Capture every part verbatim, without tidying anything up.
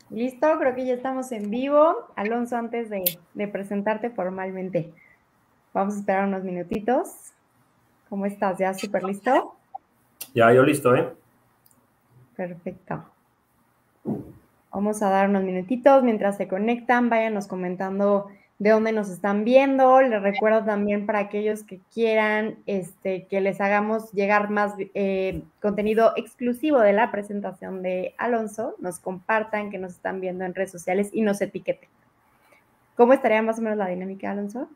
Listo, creo que ya estamos en vivo. Alonso, antes de, de presentarte formalmente, vamos a esperar unos minutitos. ¿Cómo estás? ¿Ya súper listo? Ya, yo listo, ¿eh? Perfecto. Vamos a dar unos minutitos mientras se conectan. Váyanos comentando de dónde nos están viendo. Les recuerdo también para aquellos que quieran este, que les hagamos llegar más eh, contenido exclusivo de la presentación de Alonso, nos compartan que nos están viendo en redes sociales y nos etiqueten. ¿Cómo estaría más o menos la dinámica, Alonso?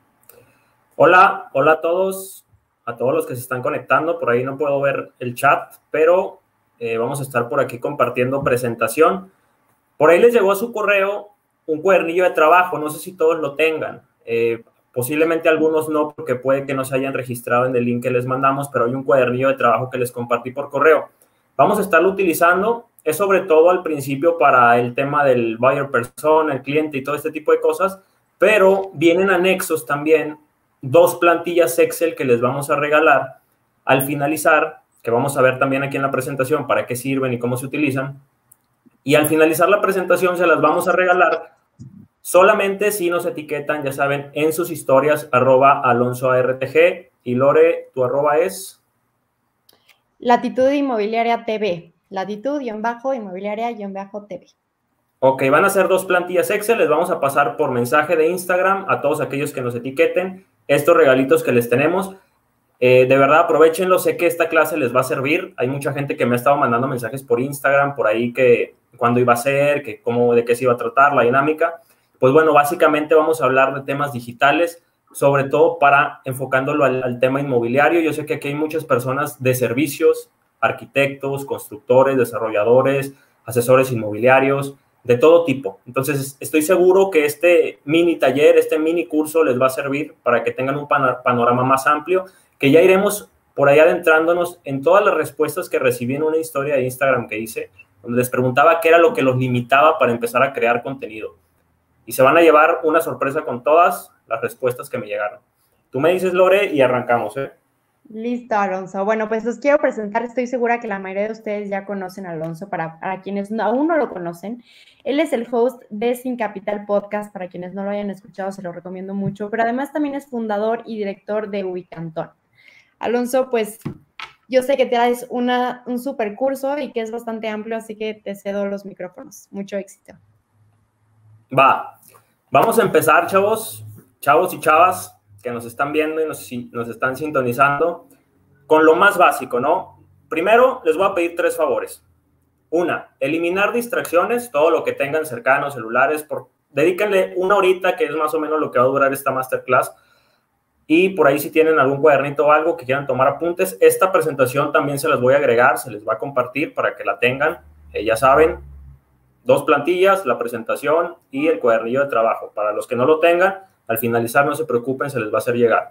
Hola, hola a todos, a todos los que se están conectando. Por ahí no puedo ver el chat, pero eh, vamos a estar por aquí compartiendo presentación. Por ahí les llegó a su correo un cuadernillo de trabajo, no sé si todos lo tengan. Eh, posiblemente algunos no, porque puede que no se hayan registrado en el link que les mandamos, pero hay un cuadernillo de trabajo que les compartí por correo. Vamos a estarlo utilizando, es sobre todo al principio para el tema del buyer persona, el cliente y todo este tipo de cosas, pero vienen anexos también dos plantillas Excel que les vamos a regalar al finalizar, que vamos a ver también aquí en la presentación para qué sirven y cómo se utilizan. Y al finalizar la presentación se las vamos a regalar solamente si nos etiquetan, ya saben, en sus historias, arroba Alonso A R T G. Y Lore, tu arroba es... Latitud Inmobiliaria T V. Latitud-inmobiliaria-T V. Ok, van a ser dos plantillas Excel, les vamos a pasar por mensaje de Instagram a todos aquellos que nos etiqueten estos regalitos que les tenemos. Eh, de verdad, aprovechenlo, sé que esta clase les va a servir. Hay mucha gente que me ha estado mandando mensajes por Instagram, por ahí que cuándo iba a ser, que cómo, de qué se iba a tratar, la dinámica. Pues bueno, básicamente vamos a hablar de temas digitales, sobre todo para enfocándolo al, al tema inmobiliario. Yo sé que aquí hay muchas personas de servicios, arquitectos, constructores, desarrolladores, asesores inmobiliarios, de todo tipo. Entonces, estoy seguro que este mini taller, este mini curso les va a servir para que tengan un panorama más amplio, que ya iremos por ahí adentrándonos en todas las respuestas que recibí en una historia de Instagram que hice, donde les preguntaba qué era lo que los limitaba para empezar a crear contenido. Y se van a llevar una sorpresa con todas las respuestas que me llegaron. Tú me dices, Lore, y arrancamos, ¿eh? Listo, Alonso. Bueno, pues los quiero presentar. Estoy segura que la mayoría de ustedes ya conocen a Alonso. Para, para quienes no, aún no lo conocen, él es el host de Sin Capital Podcast. Para quienes no lo hayan escuchado, se lo recomiendo mucho. Pero además también es fundador y director de Ubicantón. Alonso, pues yo sé que traes una, un super curso y que es bastante amplio, así que te cedo los micrófonos. Mucho éxito. Va, vamos a empezar, chavos, chavos y chavas que nos están viendo y nos, nos están sintonizando, con lo más básico, ¿no? Primero, les voy a pedir tres favores. Una, eliminar distracciones, todo lo que tengan cercano, celulares, por, dedíquenle una horita, que es más o menos lo que va a durar esta masterclass. Y por ahí si tienen algún cuadernito o algo que quieran tomar apuntes, esta presentación también se las voy a agregar, se les va a compartir para que la tengan. Eh, ya saben, dos plantillas, la presentación y el cuadernillo de trabajo. Para los que no lo tengan, al finalizar no se preocupen, se les va a hacer llegar.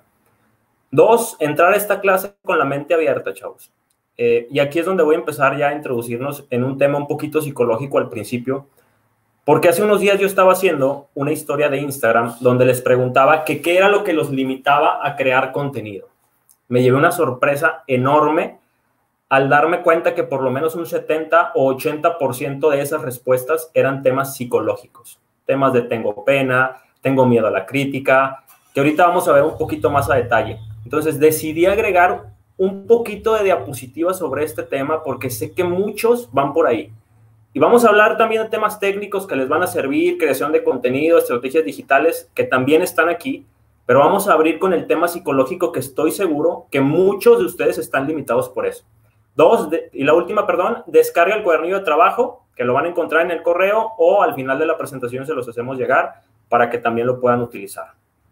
Dos, entrar a esta clase con la mente abierta, chavos. Eh, y aquí es donde voy a empezar ya a introducirnos en un tema un poquito psicológico al principio, porque hace unos días yo estaba haciendo una historia de Instagram donde les preguntaba que qué era lo que los limitaba a crear contenido. Me llevé una sorpresa enorme al darme cuenta que por lo menos un setenta o ochenta por ciento de esas respuestas eran temas psicológicos, temas de tengo pena, tengo miedo a la crítica, que ahorita vamos a ver un poquito más a detalle. Entonces decidí agregar un poquito de diapositivas sobre este tema porque sé que muchos van por ahí. Y vamos a hablar también de temas técnicos que les van a servir, creación de contenido, estrategias digitales, que también están aquí, pero vamos a abrir con el tema psicológico, que estoy seguro que muchos de ustedes están limitados por eso. Dos, de, y la última, perdón, descarga el cuadernillo de trabajo, que lo van a encontrar en el correo o al final de la presentación se los hacemos llegar para que también lo puedan utilizar.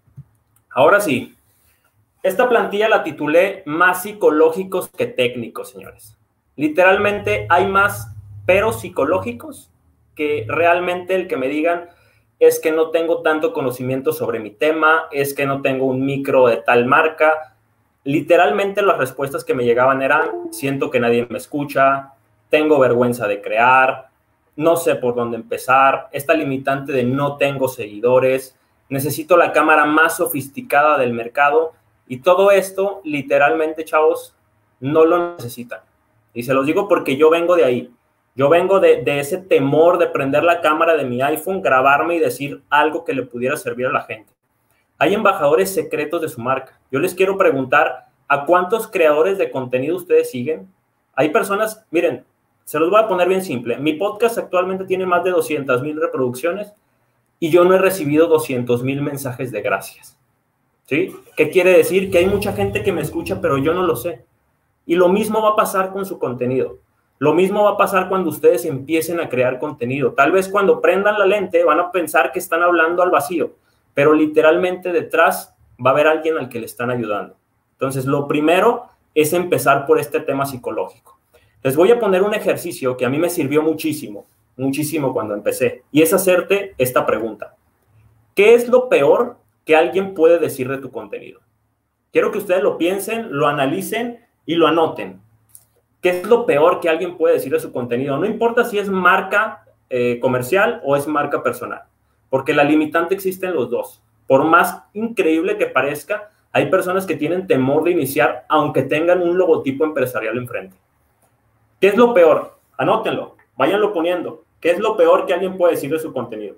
Ahora sí, esta plantilla la titulé Más psicológicos que técnicos, señores. Literalmente hay más peros psicológicos que realmente el que me digan es que no tengo tanto conocimiento sobre mi tema, es que no tengo un micro de tal marca. Literalmente las respuestas que me llegaban eran: siento que nadie me escucha, tengo vergüenza de crear, no sé por dónde empezar, esta limitante de no tengo seguidores, necesito la cámara más sofisticada del mercado. Y todo esto, literalmente, chavos, no lo necesitan. Y se los digo porque yo vengo de ahí. Yo vengo de, de ese temor de prender la cámara de mi iPhone, grabarme y decir algo que le pudiera servir a la gente. Hay embajadores secretos de su marca. Yo les quiero preguntar, ¿a cuántos creadores de contenido ustedes siguen? Hay personas, miren, se los voy a poner bien simple. Mi podcast actualmente tiene más de doscientas mil reproducciones y yo no he recibido doscientos mil mensajes de gracias. ¿Sí? ¿Qué quiere decir? Que hay mucha gente que me escucha, pero yo no lo sé. Y lo mismo va a pasar con su contenido. Lo mismo va a pasar cuando ustedes empiecen a crear contenido. Tal vez cuando prendan la lente van a pensar que están hablando al vacío, pero literalmente detrás va a haber alguien al que le están ayudando. Entonces, lo primero es empezar por este tema psicológico. Les voy a poner un ejercicio que a mí me sirvió muchísimo, muchísimo cuando empecé, y es hacerte esta pregunta. ¿Qué es lo peor que alguien puede decir de tu contenido? Quiero que ustedes lo piensen, lo analicen y lo anoten. ¿Qué es lo peor que alguien puede decir de su contenido? No importa si es marca eh, comercial o es marca personal, porque la limitante existe en los dos. Por más increíble que parezca, hay personas que tienen temor de iniciar, aunque tengan un logotipo empresarial enfrente. ¿Qué es lo peor? Anótenlo, váyanlo poniendo. ¿Qué es lo peor que alguien puede decir de su contenido?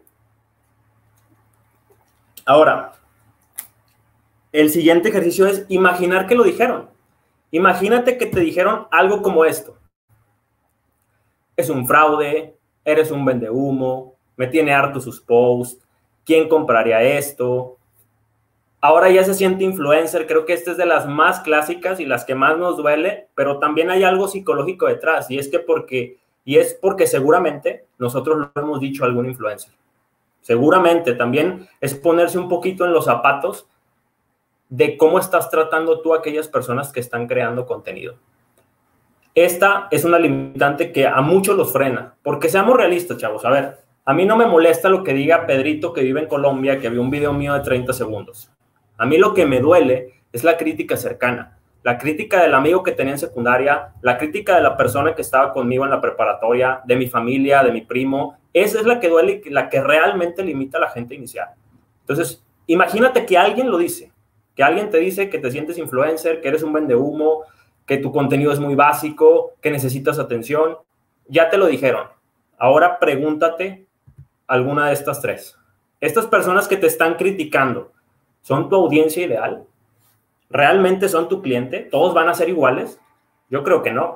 Ahora, el siguiente ejercicio es imaginar que lo dijeron. Imagínate que te dijeron algo como esto. Es un fraude, eres un vendehumo, me tiene harto sus posts, ¿quién compraría esto? Ahora ya se siente influencer, creo que esta es de las más clásicas y las que más nos duele, pero también hay algo psicológico detrás, y es que porque, y es porque seguramente nosotros lo hemos dicho a algún influencer. Seguramente también es ponerse un poquito en los zapatos de cómo estás tratando tú a aquellas personas que están creando contenido. Esta es una limitante que a muchos los frena, porque seamos realistas, chavos. A ver, a mí no me molesta lo que diga Pedrito, que vive en Colombia, que vio un video mío de treinta segundos. A mí lo que me duele es la crítica cercana, la crítica del amigo que tenía en secundaria, la crítica de la persona que estaba conmigo en la preparatoria, de mi familia, de mi primo. Esa es la que duele y la que realmente limita a la gente a iniciar. Entonces, imagínate que alguien lo dice, que alguien te dice que te sientes influencer, que eres un vendehumo, que tu contenido es muy básico, que necesitas atención. Ya te lo dijeron. Ahora pregúntate alguna de estas tres. Estas personas que te están criticando, ¿son tu audiencia ideal? ¿Realmente son tu cliente? ¿Todos van a ser iguales? Yo creo que no.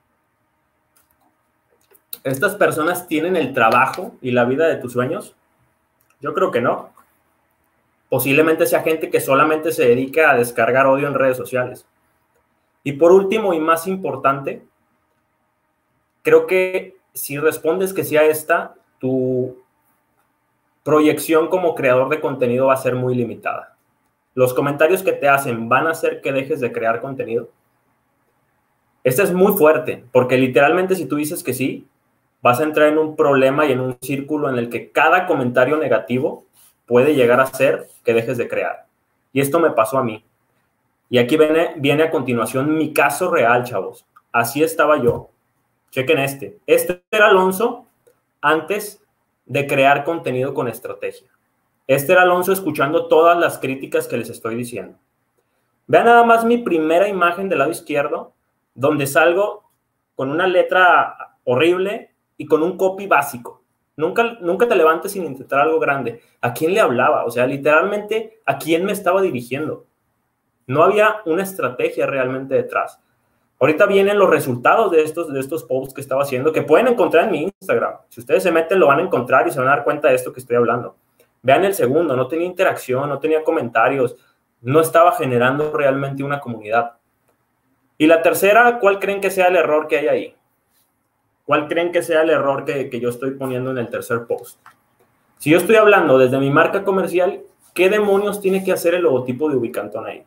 ¿Estas personas tienen el trabajo y la vida de tus sueños? Yo creo que no. Posiblemente sea gente que solamente se dedica a descargar odio en redes sociales. Y por último y más importante, creo que si respondes que sí a esta, tu proyección como creador de contenido va a ser muy limitada. Los comentarios que te hacen van a hacer que dejes de crear contenido. Este es muy fuerte, porque literalmente si tú dices que sí, vas a entrar en un problema y en un círculo en el que cada comentario negativo puede llegar a ser que dejes de crear. Y esto me pasó a mí. Y aquí viene, viene a continuación mi caso real, chavos. Así estaba yo. Chequen este. Este era Alonso antes de crear contenido con estrategia. Este era Alonso escuchando todas las críticas que les estoy diciendo. Vean nada más mi primera imagen del lado izquierdo, donde salgo con una letra horrible y con un copy básico. Nunca, nunca te levantes sin intentar algo grande. ¿A quién le hablaba? O sea, literalmente, ¿a quién me estaba dirigiendo? No había una estrategia realmente detrás. Ahorita vienen los resultados de estos, de estos posts que estaba haciendo, que pueden encontrar en mi Instagram. Si ustedes se meten, lo van a encontrar y se van a dar cuenta de esto que estoy hablando. Vean el segundo, no tenía interacción, no tenía comentarios, no estaba generando realmente una comunidad. Y la tercera, ¿cuál creen que sea el error que hay ahí? ¿Cuál creen que sea el error que, que yo estoy poniendo en el tercer post? Si yo estoy hablando desde mi marca comercial, ¿qué demonios tiene que hacer el logotipo de Ubicantón ahí?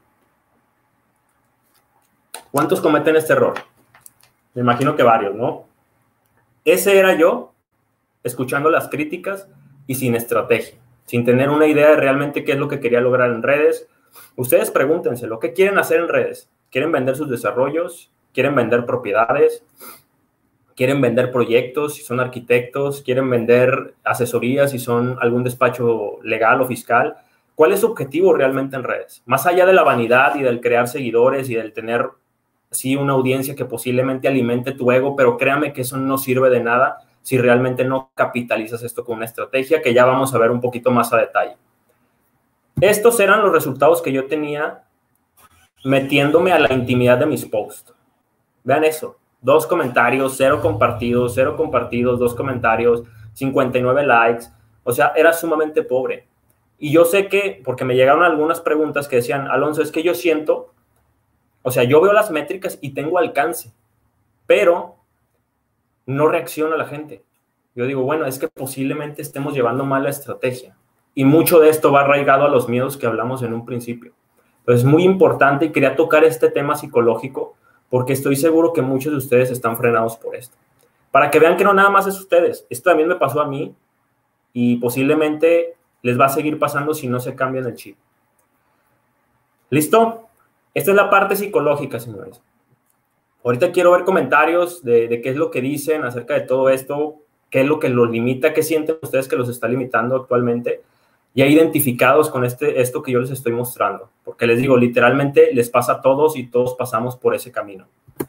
¿Cuántos cometen este error? Me imagino que varios, ¿no? Ese era yo, escuchando las críticas y sin estrategia, sin tener una idea de realmente qué es lo que quería lograr en redes. Ustedes pregúntense, ¿lo que quieren hacer en redes? ¿Quieren vender sus desarrollos? ¿Quieren vender propiedades? ¿Quieren vender proyectos si son arquitectos? ¿Quieren vender asesorías si son algún despacho legal o fiscal? ¿Cuál es su objetivo realmente en redes? Más allá de la vanidad y del crear seguidores y del tener sí, una audiencia que posiblemente alimente tu ego, pero créame que eso no sirve de nada si realmente no capitalizas esto con una estrategia que ya vamos a ver un poquito más a detalle. Estos eran los resultados que yo tenía metiéndome a la intimidad de mis posts. Vean eso, dos comentarios, cero compartidos, cero compartidos, dos comentarios, cincuenta y nueve likes, o sea, era sumamente pobre. Y yo sé que, porque me llegaron algunas preguntas que decían, Alonso, es que yo siento, o sea, yo veo las métricas y tengo alcance, pero no reacciona la gente. Yo digo, bueno, es que posiblemente estemos llevando mal la estrategia. Y mucho de esto va arraigado a los miedos que hablamos en un principio. Entonces, es muy importante y quería tocar este tema psicológico porque estoy seguro que muchos de ustedes están frenados por esto. Para que vean que no nada más es ustedes. Esto también me pasó a mí y posiblemente les va a seguir pasando si no se cambian el chip. ¿Listo? Esta es la parte psicológica, señores. Ahorita quiero ver comentarios de, de qué es lo que dicen acerca de todo esto, qué es lo que los limita, qué sienten ustedes que los está limitando actualmente, ya identificados con este, esto que yo les estoy mostrando. Porque les digo, literalmente les pasa a todos y todos pasamos por ese camino.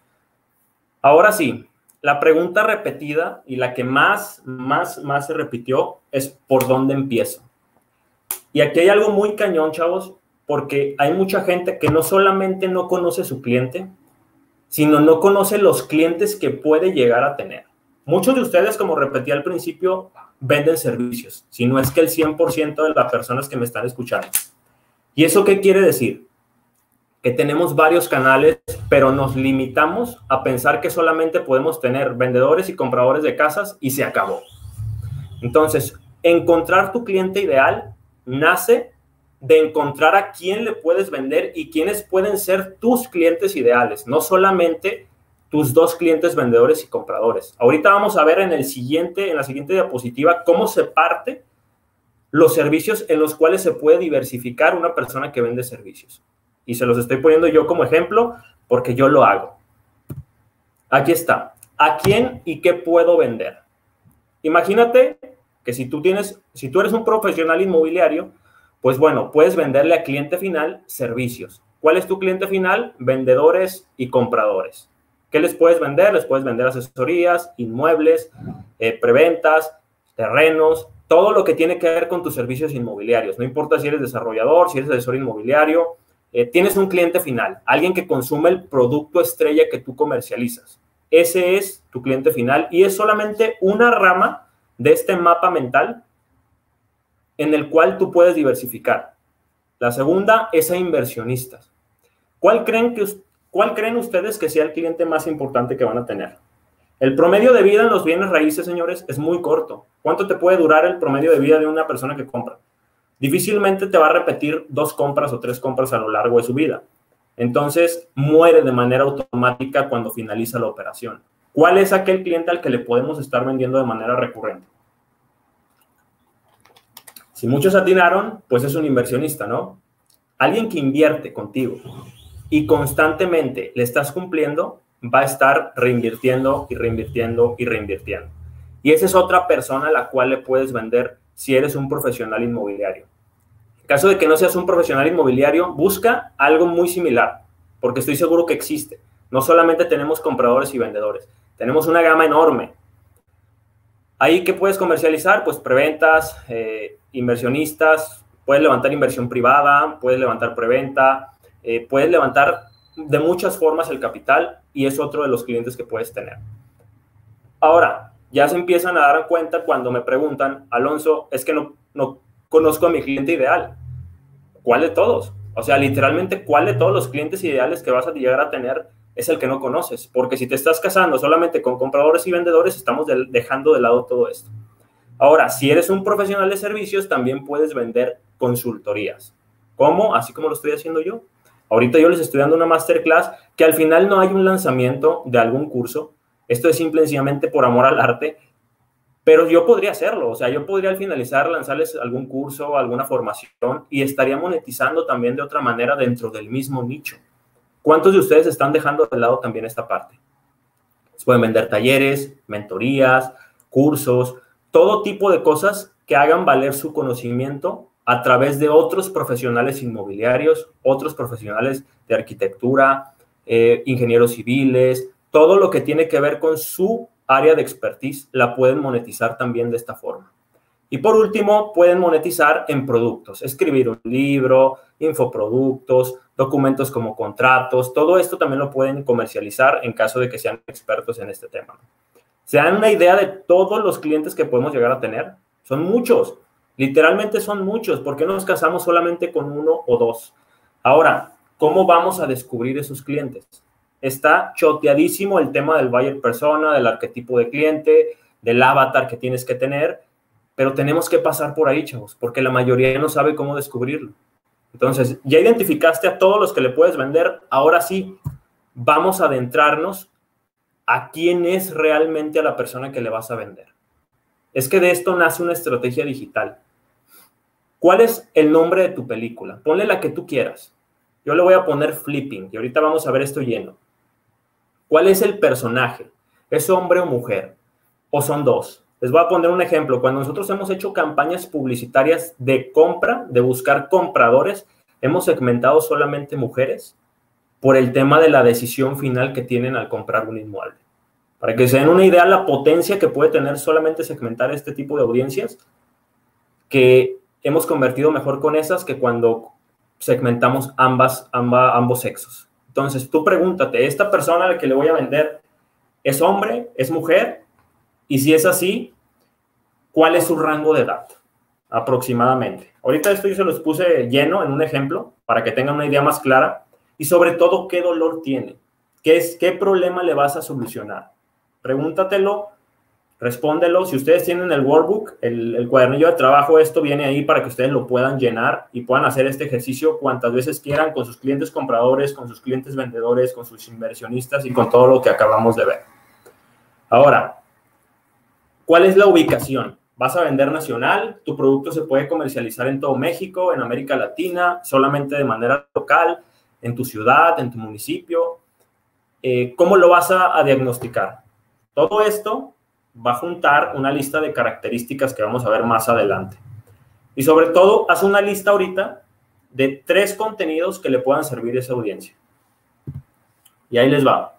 Ahora sí, la pregunta repetida y la que más, más, más se repitió es ¿por dónde empiezo? Y aquí hay algo muy cañón, chavos, porque hay mucha gente que no solamente no conoce su cliente, sino no conoce los clientes que puede llegar a tener. Muchos de ustedes, como repetí al principio, venden servicios, si no es que el cien por ciento de las personas que me están escuchando. ¿Y eso qué quiere decir? Que tenemos varios canales, pero nos limitamos a pensar que solamente podemos tener vendedores y compradores de casas y se acabó. Entonces, encontrar tu cliente ideal nace de encontrar a quién le puedes vender y quiénes pueden ser tus clientes ideales, no solamente tus dos clientes vendedores y compradores. Ahorita vamos a ver en, el siguiente, en la siguiente diapositiva cómo se parte los servicios en los cuales se puede diversificar una persona que vende servicios. Y se los estoy poniendo yo como ejemplo porque yo lo hago. Aquí está. ¿A quién y qué puedo vender? Imagínate que si tú tienes, si tú eres un profesional inmobiliario, pues bueno, puedes venderle a cliente final servicios. ¿Cuál es tu cliente final? Vendedores y compradores. ¿Qué les puedes vender? Les puedes vender asesorías, inmuebles, eh, preventas, terrenos, todo lo que tiene que ver con tus servicios inmobiliarios. No importa si eres desarrollador, si eres asesor inmobiliario, eh, tienes un cliente final, alguien que consume el producto estrella que tú comercializas. Ese es tu cliente final y es solamente una rama de este mapa mental en el cual tú puedes diversificar. La segunda es a inversionistas. ¿Cuál creen, que, ¿Cuál creen ustedes que sea el cliente más importante que van a tener? El promedio de vida en los bienes raíces, señores, es muy corto. ¿Cuánto te puede durar el promedio de vida de una persona que compra? Difícilmente te va a repetir dos compras o tres compras a lo largo de su vida. Entonces, muere de manera automática cuando finaliza la operación. ¿Cuál es aquel cliente al que le podemos estar vendiendo de manera recurrente? Si muchos atinaron, pues es un inversionista, ¿no? Alguien que invierte contigo y constantemente le estás cumpliendo, va a estar reinvirtiendo y reinvirtiendo y reinvirtiendo. Y esa es otra persona a la cual le puedes vender si eres un profesional inmobiliario. En caso de que no seas un profesional inmobiliario, busca algo muy similar, porque estoy seguro que existe. No solamente tenemos compradores y vendedores, tenemos una gama enorme. Ahí, ¿qué puedes comercializar? Pues preventas, eh, inversionistas, puedes levantar inversión privada, puedes levantar preventa, eh, puedes levantar de muchas formas el capital y es otro de los clientes que puedes tener. Ahora, ya se empiezan a dar cuenta cuando me preguntan, Alonso, es que no, no conozco a mi cliente ideal. ¿Cuál de todos? O sea, literalmente, ¿cuál de todos los clientes ideales que vas a llegar a tener es el que no conoces? Porque si te estás casando solamente con compradores y vendedores, estamos de, dejando de lado todo esto. Ahora, si eres un profesional de servicios, también puedes vender consultorías. ¿Cómo? Así como lo estoy haciendo yo. Ahorita yo les estoy dando una masterclass que al final no hay un lanzamiento de algún curso. Esto es simple y sencillamente por amor al arte. Pero yo podría hacerlo. O sea, yo podría al finalizar lanzarles algún curso, alguna formación y estaría monetizando también de otra manera dentro del mismo nicho. ¿Cuántos de ustedes están dejando de lado también esta parte? Se pueden vender talleres, mentorías, cursos, todo tipo de cosas que hagan valer su conocimiento a través de otros profesionales inmobiliarios, otros profesionales de arquitectura, eh, ingenieros civiles, todo lo que tiene que ver con su área de expertise la pueden monetizar también de esta forma. Y por último, pueden monetizar en productos, escribir un libro, infoproductos, documentos como contratos, todo esto también lo pueden comercializar en caso de que sean expertos en este tema. ¿Se dan una idea de todos los clientes que podemos llegar a tener? Son muchos, literalmente son muchos. ¿Por qué no nos casamos solamente con uno o dos? Ahora, ¿cómo vamos a descubrir esos clientes? Está choteadísimo el tema del buyer persona, del arquetipo de cliente, del avatar que tienes que tener, pero tenemos que pasar por ahí, chavos, porque la mayoría no sabe cómo descubrirlo. Entonces, ya identificaste a todos los que le puedes vender, ahora sí, vamos a adentrarnos a quién es realmente a la persona que le vas a vender. Es que de esto nace una estrategia digital. ¿Cuál es el nombre de tu película? Ponle la que tú quieras. Yo le voy a poner Flipping, y ahorita vamos a ver esto lleno. ¿Cuál es el personaje? ¿Es hombre o mujer? ¿O son dos? Les voy a poner un ejemplo. Cuando nosotros hemos hecho campañas publicitarias de compra, de buscar compradores, hemos segmentado solamente mujeres por el tema de la decisión final que tienen al comprar un inmueble. Para que se den una idea la potencia que puede tener solamente segmentar este tipo de audiencias, que hemos convertido mejor con esas que cuando segmentamos ambas, amba, ambos sexos. Entonces, tú pregúntate, ¿esta persona a la que le voy a vender es hombre, es mujer? Y si es así, ¿cuál es su rango de edad? Aproximadamente. Ahorita esto yo se los puse lleno en un ejemplo para que tengan una idea más clara. Y sobre todo, ¿qué dolor tiene? ¿Qué, es, qué problema le vas a solucionar? Pregúntatelo, respóndelo. Si ustedes tienen el workbook, el, el cuadernillo de trabajo, esto viene ahí para que ustedes lo puedan llenar y puedan hacer este ejercicio cuantas veces quieran con sus clientes compradores, con sus clientes vendedores, con sus inversionistas y con todo lo que acabamos de ver. Ahora, ¿cuál es la ubicación? ¿Vas a vender nacional? ¿Tu producto se puede comercializar en todo México, en América Latina, solamente de manera local, en tu ciudad, en tu municipio? Eh, ¿Cómo lo vas a, a diagnosticar? Todo esto va a juntar una lista de características que vamos a ver más adelante. Y sobre todo, haz una lista ahorita de tres contenidos que le puedan servir a esa audiencia. Y ahí les va.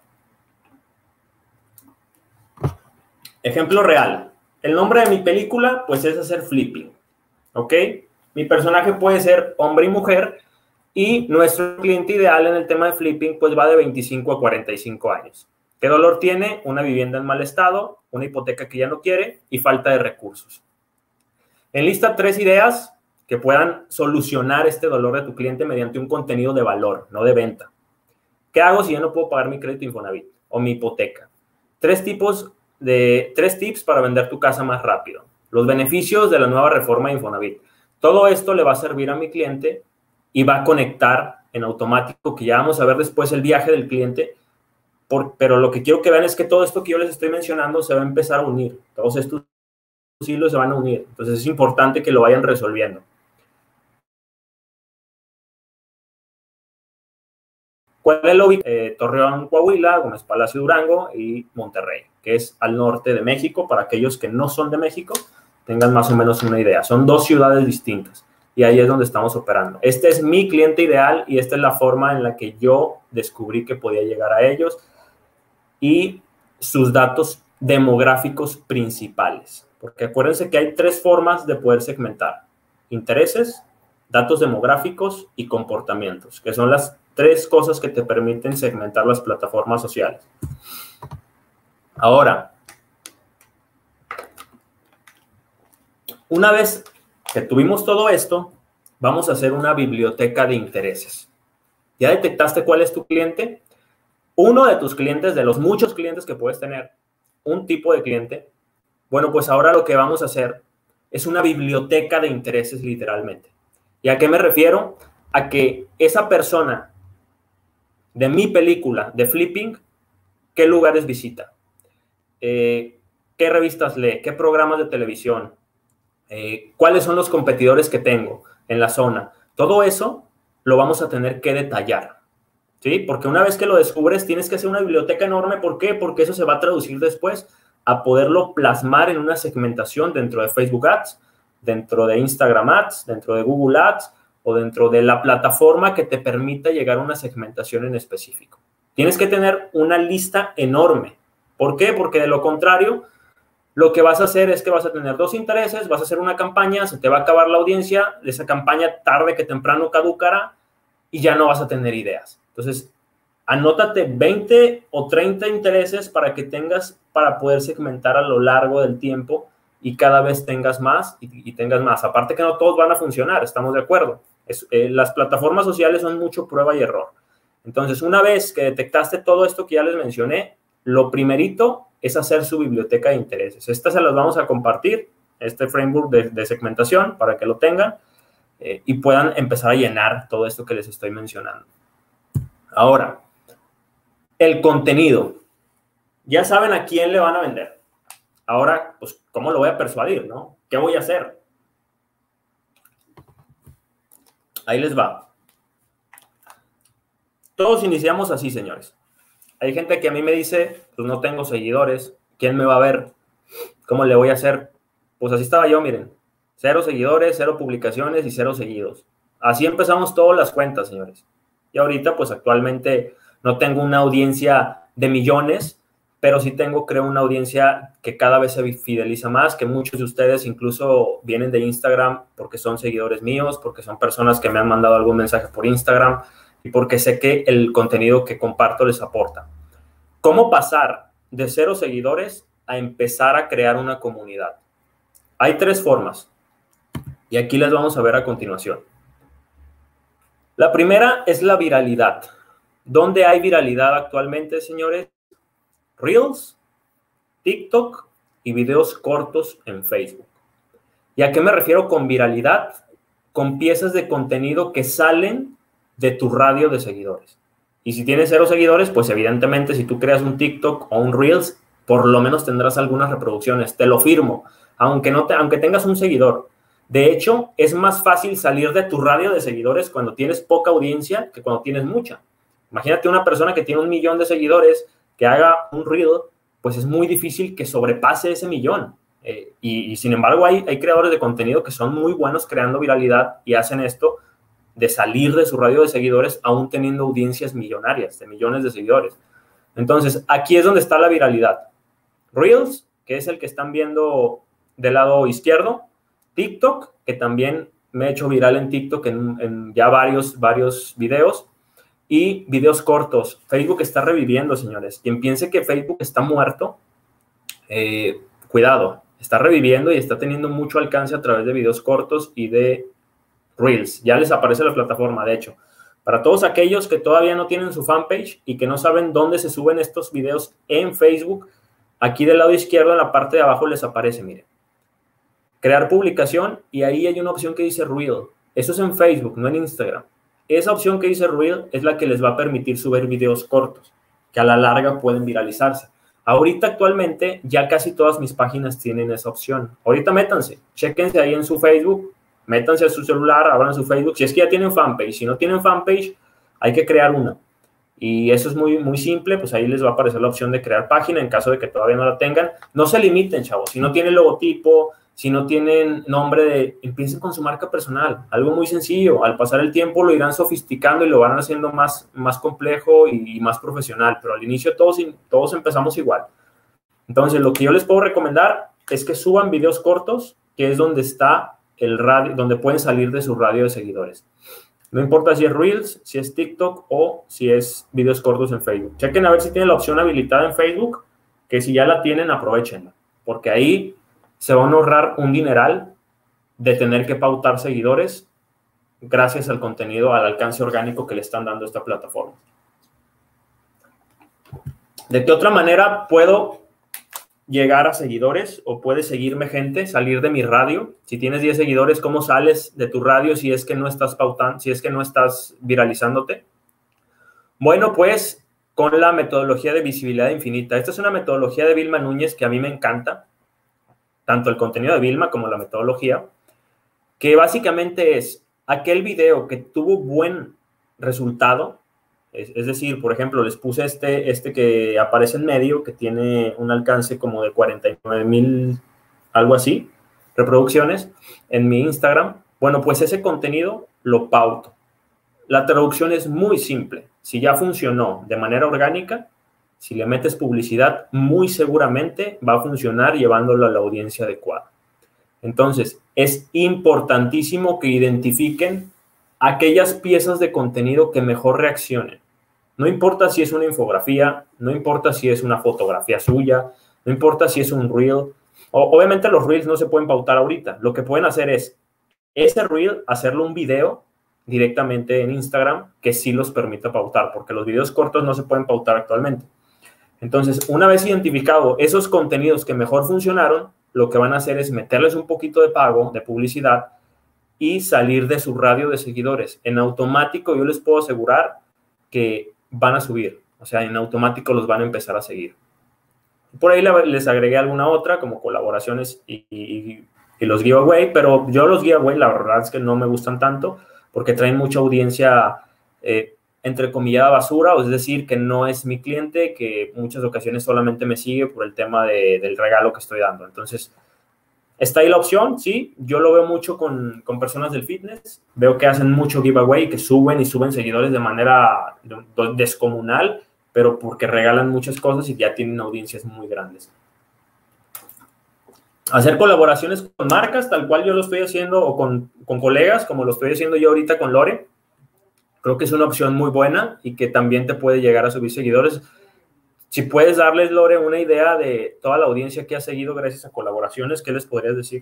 Ejemplo real. El nombre de mi película, pues, es hacer flipping. ¿Ok? Mi personaje puede ser hombre y mujer y nuestro cliente ideal en el tema de flipping, pues, va de veinticinco a cuarenta y cinco años. ¿Qué dolor tiene? Una vivienda en mal estado, una hipoteca que ya no quiere y falta de recursos. Enlista tres ideas que puedan solucionar este dolor de tu cliente mediante un contenido de valor, no de venta. ¿Qué hago si yo no puedo pagar mi crédito Infonavit o mi hipoteca? Tres tipos de tres tips para vender tu casa más rápido. Los beneficios de la nueva reforma de Infonavit. Todo esto le va a servir a mi cliente y va a conectar en automático, que ya vamos a ver después el viaje del cliente. Por, pero lo que quiero que vean es que todo esto que yo les estoy mencionando se va a empezar a unir. Todos estos hilos se van a unir. Entonces es importante que lo vayan resolviendo. ¿Cuál es la ubicación? Eh, Torreón, Coahuila, Gómez Palacio, Durango y Monterrey, que es al norte de México. Para aquellos que no son de México, tengan más o menos una idea. Son dos ciudades distintas y ahí es donde estamos operando. Este es mi cliente ideal y esta es la forma en la que yo descubrí que podía llegar a ellos y sus datos demográficos principales. Porque acuérdense que hay tres formas de poder segmentar: intereses, datos demográficos y comportamientos, que son las tres cosas que te permiten segmentar las plataformas sociales. Ahora, una vez que tuvimos todo esto, vamos a hacer una biblioteca de intereses. ¿Ya detectaste cuál es tu cliente? Uno de tus clientes, de los muchos clientes que puedes tener, un tipo de cliente. Bueno, pues ahora lo que vamos a hacer es una biblioteca de intereses, literalmente. ¿Y a qué me refiero? A que esa persona de mi película de flipping, ¿qué lugares visita? Eh, ¿Qué revistas lee? ¿Qué programas de televisión? Eh, ¿Cuáles son los competidores que tengo en la zona? Todo eso lo vamos a tener que detallar, ¿sí? Porque una vez que lo descubres, tienes que hacer una biblioteca enorme. ¿Por qué? Porque eso se va a traducir después a poderlo plasmar en una segmentación dentro de Facebook Ads, dentro de Instagram Ads, dentro de Google Ads, o dentro de la plataforma que te permita llegar a una segmentación en específico. Tienes que tener una lista enorme. ¿Por qué? Porque de lo contrario, lo que vas a hacer es que vas a tener dos intereses, vas a hacer una campaña, se te va a acabar la audiencia, esa campaña tarde que temprano caducará y ya no vas a tener ideas. Entonces, anótate veinte o treinta intereses para que tengas, para poder segmentar a lo largo del tiempo y cada vez tengas más y, y tengas más. Aparte que no todos van a funcionar, estamos de acuerdo. Es, eh, las plataformas sociales son mucho prueba y error. Entonces, una vez que detectaste todo esto que ya les mencioné, lo primerito es hacer su biblioteca de intereses. Esta se las vamos a compartir, este framework de, de segmentación, para que lo tengan eh, y puedan empezar a llenar todo esto que les estoy mencionando. Ahora, el contenido. Ya saben a quién le van a vender. Ahora, pues, ¿cómo lo voy a persuadir, no? ¿Qué voy a hacer? Ahí les va. Todos iniciamos así, señores. Hay gente que a mí me dice, pues no tengo seguidores, ¿quién me va a ver? ¿Cómo le voy a hacer? Pues así estaba yo, miren. Cero seguidores, cero publicaciones y cero seguidos. Así empezamos todas las cuentas, señores. Y ahorita, pues actualmente no tengo una audiencia de millones, pero sí tengo, creo, una audiencia que cada vez se fideliza más, que muchos de ustedes incluso vienen de Instagram porque son seguidores míos, porque son personas que me han mandado algún mensaje por Instagram y porque sé que el contenido que comparto les aporta. ¿Cómo pasar de cero seguidores a empezar a crear una comunidad? Hay tres formas y aquí las vamos a ver a continuación. La primera es la viralidad. ¿Dónde hay viralidad actualmente, señores? Reels, TikTok y videos cortos en Facebook. ¿Y a qué me refiero con viralidad? Con piezas de contenido que salen de tu radio de seguidores. Y si tienes cero seguidores, pues evidentemente si tú creas un TikTok o un Reels, por lo menos tendrás algunas reproducciones. Te lo firmo, aunque, no te, aunque tengas un seguidor. De hecho, es más fácil salir de tu radio de seguidores cuando tienes poca audiencia que cuando tienes mucha. Imagínate una persona que tiene un millón de seguidores que haga un reel, pues es muy difícil que sobrepase ese millón. Eh, y, y sin embargo, hay, hay creadores de contenido que son muy buenos creando viralidad y hacen esto de salir de su radio de seguidores aún teniendo audiencias millonarias, de millones de seguidores. Entonces, aquí es donde está la viralidad. Reels, que es el que están viendo del lado izquierdo. TikTok, que también me he hecho viral en TikTok en, en ya varios, varios videos. Y videos cortos. Facebook está reviviendo, señores. Quien piense que Facebook está muerto, eh, cuidado. Está reviviendo y está teniendo mucho alcance a través de videos cortos y de Reels. Ya les aparece la plataforma, de hecho. Para todos aquellos que todavía no tienen su fanpage y que no saben dónde se suben estos videos en Facebook, aquí del lado izquierdo, en la parte de abajo, les aparece, miren. Crear publicación y ahí hay una opción que dice Reel. Eso es en Facebook, no en Instagram. Esa opción que dice Reel es la que les va a permitir subir videos cortos, que a la larga pueden viralizarse. Ahorita actualmente ya casi todas mis páginas tienen esa opción. Ahorita métanse, chéquense ahí en su Facebook, métanse a su celular, abran su Facebook. Si es que ya tienen fanpage, si no tienen fanpage, hay que crear una. Y eso es muy, muy simple, pues ahí les va a aparecer la opción de crear página en caso de que todavía no la tengan. No se limiten, chavos. Si no tienen logotipo, si no tienen nombre de... Empiecen con su marca personal. Algo muy sencillo. Al pasar el tiempo lo irán sofisticando y lo van haciendo más, más complejo y, y más profesional. Pero al inicio todos, todos empezamos igual. Entonces, lo que yo les puedo recomendar es que suban videos cortos, que es donde está el radio, donde pueden salir de su radio de seguidores. No importa si es Reels, si es TikTok o si es videos cortos en Facebook. Chequen a ver si tienen la opción habilitada en Facebook, que si ya la tienen, aprovechenla. Porque ahí se van a ahorrar un dineral de tener que pautar seguidores gracias al contenido, al alcance orgánico que le están dando a esta plataforma. ¿De qué otra manera puedo llegar a seguidores o puede seguirme gente, salir de mi radio? Si tienes diez seguidores, ¿cómo sales de tu radio si es que no estás pautando, si es que no estás viralizándote? Bueno, pues con la metodología de visibilidad infinita. Esta es una metodología de Vilma Núñez que a mí me encanta, tanto el contenido de Vilma como la metodología, que básicamente es aquel video que tuvo buen resultado. Es, es decir, por ejemplo, les puse este, este que aparece en medio, que tiene un alcance como de cuarenta y nueve mil, algo así, reproducciones en mi Instagram. Bueno, pues ese contenido lo pauto. La traducción es muy simple. si ya funcionó de manera orgánica, si le metes publicidad, muy seguramente va a funcionar llevándolo a la audiencia adecuada. Entonces, es importantísimo que identifiquen aquellas piezas de contenido que mejor reaccionen. No importa si es una infografía, no importa si es una fotografía suya, no importa si es un reel. O, obviamente los reels no se pueden pautar ahorita. Lo que pueden hacer es, ese reel, hacerlo un video directamente en Instagram que sí los permita pautar, porque los videos cortos no se pueden pautar actualmente. Entonces, una vez identificado esos contenidos que mejor funcionaron, lo que van a hacer es meterles un poquito de pago, de publicidad, y salir de su radio de seguidores. En automático, yo les puedo asegurar que van a subir. O sea, en automático los van a empezar a seguir. Por ahí les agregué alguna otra, como colaboraciones y, y, y los giveaway, pero yo los giveaway, la verdad es que no me gustan tanto, porque traen mucha audiencia, eh, entrecomillada basura, o es decir, que no es mi cliente, que muchas ocasiones solamente me sigue por el tema de, del regalo que estoy dando. Entonces, está ahí la opción, sí, yo lo veo mucho con, con personas del fitness, veo que hacen mucho giveaway, que suben y suben seguidores de manera descomunal, pero porque regalan muchas cosas y ya tienen audiencias muy grandes. Hacer colaboraciones con marcas, tal cual yo lo estoy haciendo, o con, con colegas, como lo estoy haciendo yo ahorita con Lore, creo que es una opción muy buena y que también te puede llegar a subir seguidores. Si puedes darles, Lore, una idea de toda la audiencia que ha seguido gracias a colaboraciones, ¿qué les podrías decir?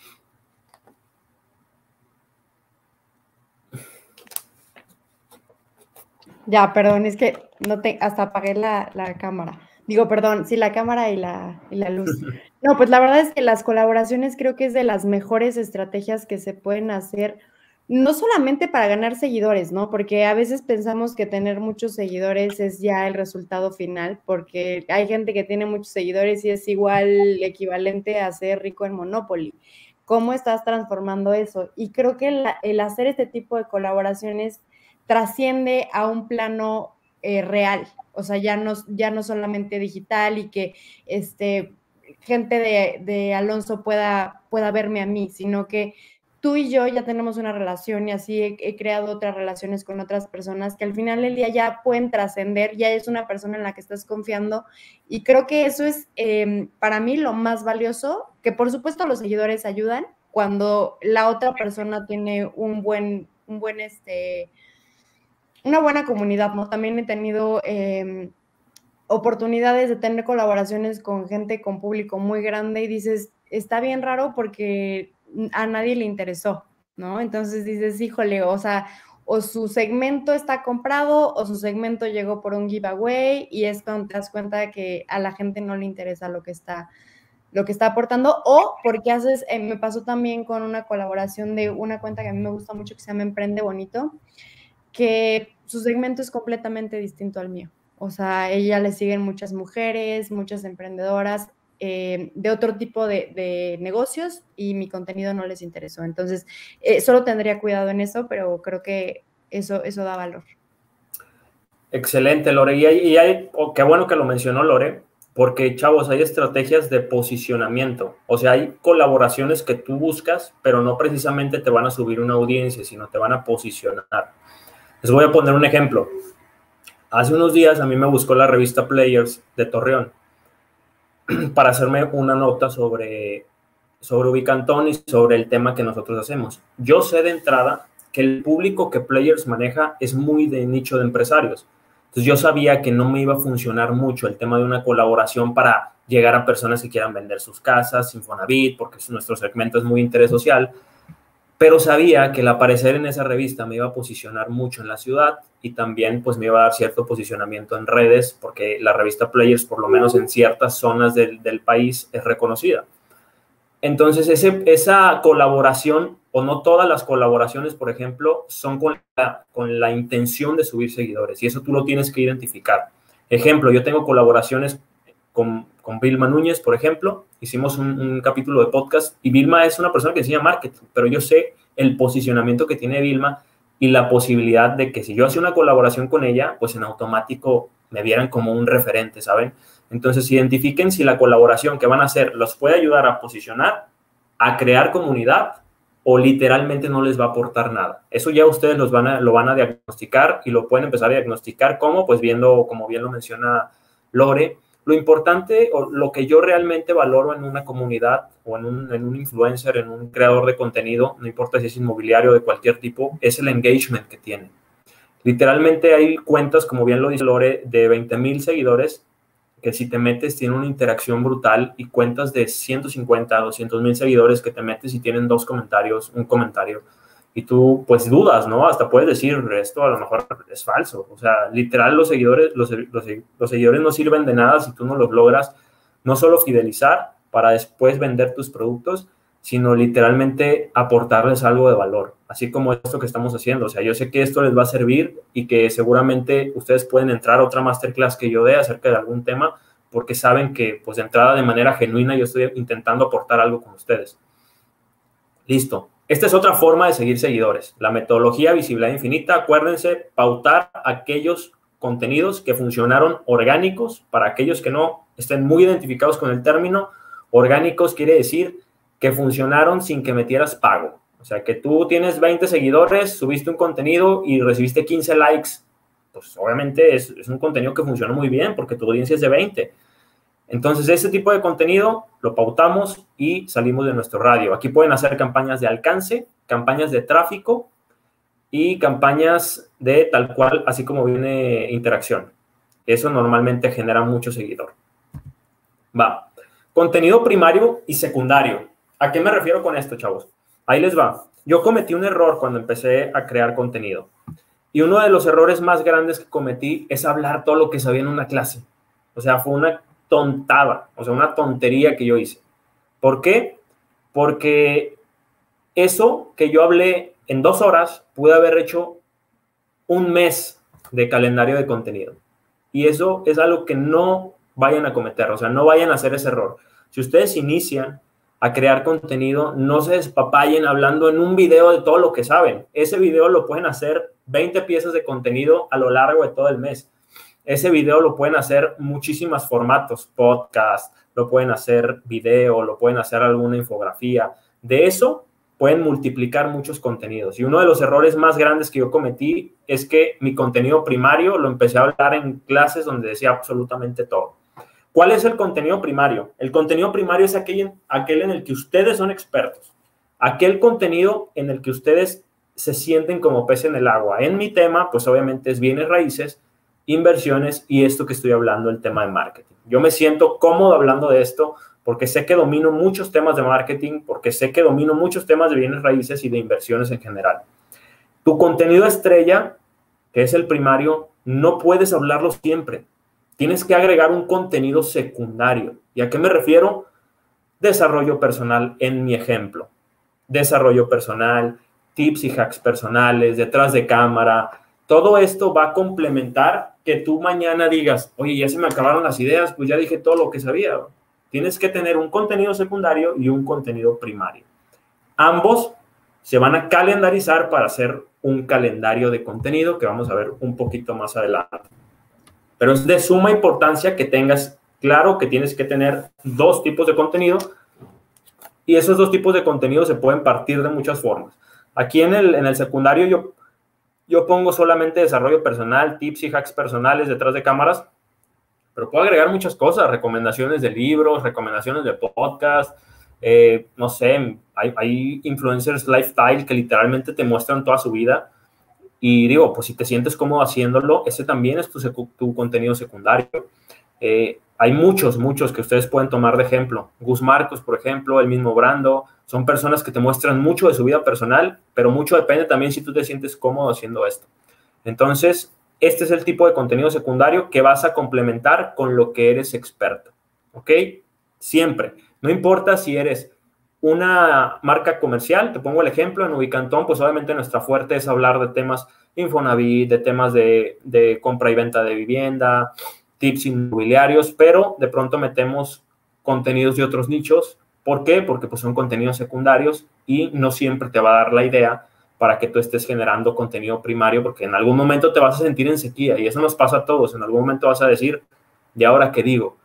Ya, perdón, es que no te, hasta apagué la, la cámara. Digo, perdón, sí, la cámara y la, y la luz. No, pues la verdad es que las colaboraciones creo que es de las mejores estrategias que se pueden hacer, no solamente para ganar seguidores, ¿no? Porque a veces pensamos que tener muchos seguidores es ya el resultado final, porque hay gente que tiene muchos seguidores y es igual equivalente a ser rico en Monopoly. ¿Cómo estás transformando eso? Y creo que el, el hacer este tipo de colaboraciones trasciende a un plano eh, real, o sea, ya no, ya no solamente digital y que este, gente de, de Alonso pueda, pueda verme a mí, sino que tú y yo ya tenemos una relación y así he, he creado otras relaciones con otras personas que al final del día ya pueden trascender, ya es una persona en la que estás confiando y creo que eso es eh, para mí lo más valioso, que por supuesto los seguidores ayudan cuando la otra persona tiene un buen, un buen este... una buena comunidad, ¿no? También he tenido eh, oportunidades de tener colaboraciones con gente, con público muy grande y dices, está bien raro porque a nadie le interesó, ¿no? Entonces dices, híjole, o sea, o su segmento está comprado o su segmento llegó por un giveaway y es cuando te das cuenta de que a la gente no le interesa lo que está lo que está aportando, o porque haces, eh, me pasó también con una colaboración de una cuenta que a mí me gusta mucho que se llama Emprende Bonito, que su segmento es completamente distinto al mío. O sea, a ella le siguen muchas mujeres, muchas emprendedoras eh, de otro tipo de, de negocios y mi contenido no les interesó. Entonces, eh, solo tendría cuidado en eso, pero creo que eso, eso da valor. Excelente, Lore. Y, hay, y hay, oh, qué bueno que lo mencionó Lore, porque, chavos, hay estrategias de posicionamiento. O sea, hay colaboraciones que tú buscas, pero no precisamente te van a subir una audiencia, sino te van a posicionar. Les voy a poner un ejemplo. Hace unos días a mí me buscó la revista Players de Torreón para hacerme una nota sobre, sobre Ubicantón y sobre el tema que nosotros hacemos. Yo sé de entrada que el público que Players maneja es muy de nicho de empresarios. Entonces yo sabía que no me iba a funcionar mucho el tema de una colaboración para llegar a personas que quieran vender sus casas, Infonavit, porque nuestro segmento es muy interés social. Pero sabía que el aparecer en esa revista me iba a posicionar mucho en la ciudad y también pues me iba a dar cierto posicionamiento en redes porque la revista Players, por lo menos en ciertas zonas del, del país, es reconocida. Entonces ese, esa colaboración, o no todas las colaboraciones, por ejemplo, son con la, con la intención de subir seguidores y eso tú lo tienes que identificar. Ejemplo, yo tengo colaboraciones con, con Vilma Núñez, por ejemplo, hicimos un, un capítulo de podcast y Vilma es una persona que enseña marketing, pero yo sé el posicionamiento que tiene Vilma y la posibilidad de que si yo hacía una colaboración con ella, pues en automático me vieran como un referente, ¿saben? Entonces, identifiquen si la colaboración que van a hacer los puede ayudar a posicionar, a crear comunidad o literalmente no les va a aportar nada. Eso ya ustedes los van a, lo van a diagnosticar y lo pueden empezar a diagnosticar como, pues viendo, como bien lo menciona Lore, lo importante o lo que yo realmente valoro en una comunidad o en un, en un influencer, en un creador de contenido, no importa si es inmobiliario o de cualquier tipo, es el engagement que tiene. Literalmente hay cuentas, como bien lo dice Lore, de veinte mil seguidores que si te metes tienen una interacción brutal y cuentas de ciento cincuenta, doscientos mil seguidores que te metes y tienen dos comentarios, un comentario y tú pues dudas, ¿no? Hasta puedes decir esto a lo mejor es falso. O sea, literal los seguidores, los, los, los seguidores no sirven de nada si tú no los logras no solo fidelizar para después vender tus productos, sino literalmente aportarles algo de valor, así como esto que estamos haciendo. O sea, yo sé que esto les va a servir y que seguramente ustedes pueden entrar a otra masterclass que yo dé acerca de algún tema, porque saben que, pues, de entrada, de manera genuina, yo estoy intentando aportar algo con ustedes. Listo. Esta es otra forma de seguir seguidores. La metodología visibilidad infinita. Acuérdense, pautar aquellos contenidos que funcionaron orgánicos. Para aquellos que no estén muy identificados con el término, orgánicos quiere decir que funcionaron sin que metieras pago. O sea, que tú tienes veinte seguidores, subiste un contenido y recibiste quince likes. Pues obviamente es, es un contenido que funciona muy bien porque tu audiencia es de veinte. Entonces, ese tipo de contenido lo pautamos y salimos de nuestro radio. Aquí pueden hacer campañas de alcance, campañas de tráfico y campañas de tal cual, así como viene interacción. Eso normalmente genera mucho seguidor. Va. Contenido primario y secundario. ¿A qué me refiero con esto, chavos? Ahí les va. Yo cometí un error cuando empecé a crear contenido. Y uno de los errores más grandes que cometí es hablar todo lo que sabía en una clase. O sea, fue una tontada, o sea, una tontería que yo hice. ¿Por qué? Porque eso que yo hablé en dos horas, pude haber hecho un mes de calendario de contenido. Y eso es algo que no vayan a cometer, o sea, no vayan a hacer ese error. Si ustedes inician a crear contenido, no se despapayen hablando en un video de todo lo que saben. Ese video lo pueden hacer veinte piezas de contenido a lo largo de todo el mes. Ese video lo pueden hacer muchísimos formatos, podcast, lo pueden hacer video, lo pueden hacer alguna infografía. De eso pueden multiplicar muchos contenidos. Y uno de los errores más grandes que yo cometí es que mi contenido primario lo empecé a hablar en clases donde decía absolutamente todo. ¿Cuál es el contenido primario? El contenido primario es aquel, aquel en el que ustedes son expertos. Aquel contenido en el que ustedes se sienten como pez en el agua. En mi tema, pues obviamente es bienes raíces, inversiones y esto que estoy hablando, el tema de marketing. Yo me siento cómodo hablando de esto porque sé que domino muchos temas de marketing, porque sé que domino muchos temas de bienes raíces y de inversiones en general. Tu contenido estrella, que es el primario, no puedes hablarlo siempre. Tienes que agregar un contenido secundario. ¿Y a qué me refiero? Desarrollo personal en mi ejemplo. Desarrollo personal, tips y hacks personales, detrás de cámara. Todo esto va a complementar que tú mañana digas, oye, ya se me acabaron las ideas, pues ya dije todo lo que sabía. Tienes que tener un contenido secundario y un contenido primario. Ambos se van a calendarizar para hacer un calendario de contenido que vamos a ver un poquito más adelante. Pero es de suma importancia que tengas claro que tienes que tener dos tipos de contenido y esos dos tipos de contenido se pueden partir de muchas formas. Aquí en el, en el secundario yo, yo pongo solamente desarrollo personal, tips y hacks personales detrás de cámaras, pero puedo agregar muchas cosas, recomendaciones de libros, recomendaciones de podcast, eh, no sé, hay, hay influencers lifestyle que literalmente te muestran toda su vida. Y digo, pues si te sientes cómodo haciéndolo, ese también es tu, tu contenido secundario. Eh, hay muchos, muchos que ustedes pueden tomar de ejemplo. Gus Marcos, por ejemplo, el mismo Brando. Son personas que te muestran mucho de su vida personal, pero mucho depende también si tú te sientes cómodo haciendo esto. Entonces, este es el tipo de contenido secundario que vas a complementar con lo que eres experto. ¿Ok? Siempre. No importa si eres una marca comercial, te pongo el ejemplo, en Ubicantón, pues obviamente nuestra fuerte es hablar de temas Infonavit, de temas de, de compra y venta de vivienda, tips inmobiliarios, pero de pronto metemos contenidos de otros nichos. ¿Por qué? Porque pues son contenidos secundarios y no siempre te va a dar la idea para que tú estés generando contenido primario, porque en algún momento te vas a sentir en sequía y eso nos pasa a todos. En algún momento vas a decir, ¿y ahora qué digo?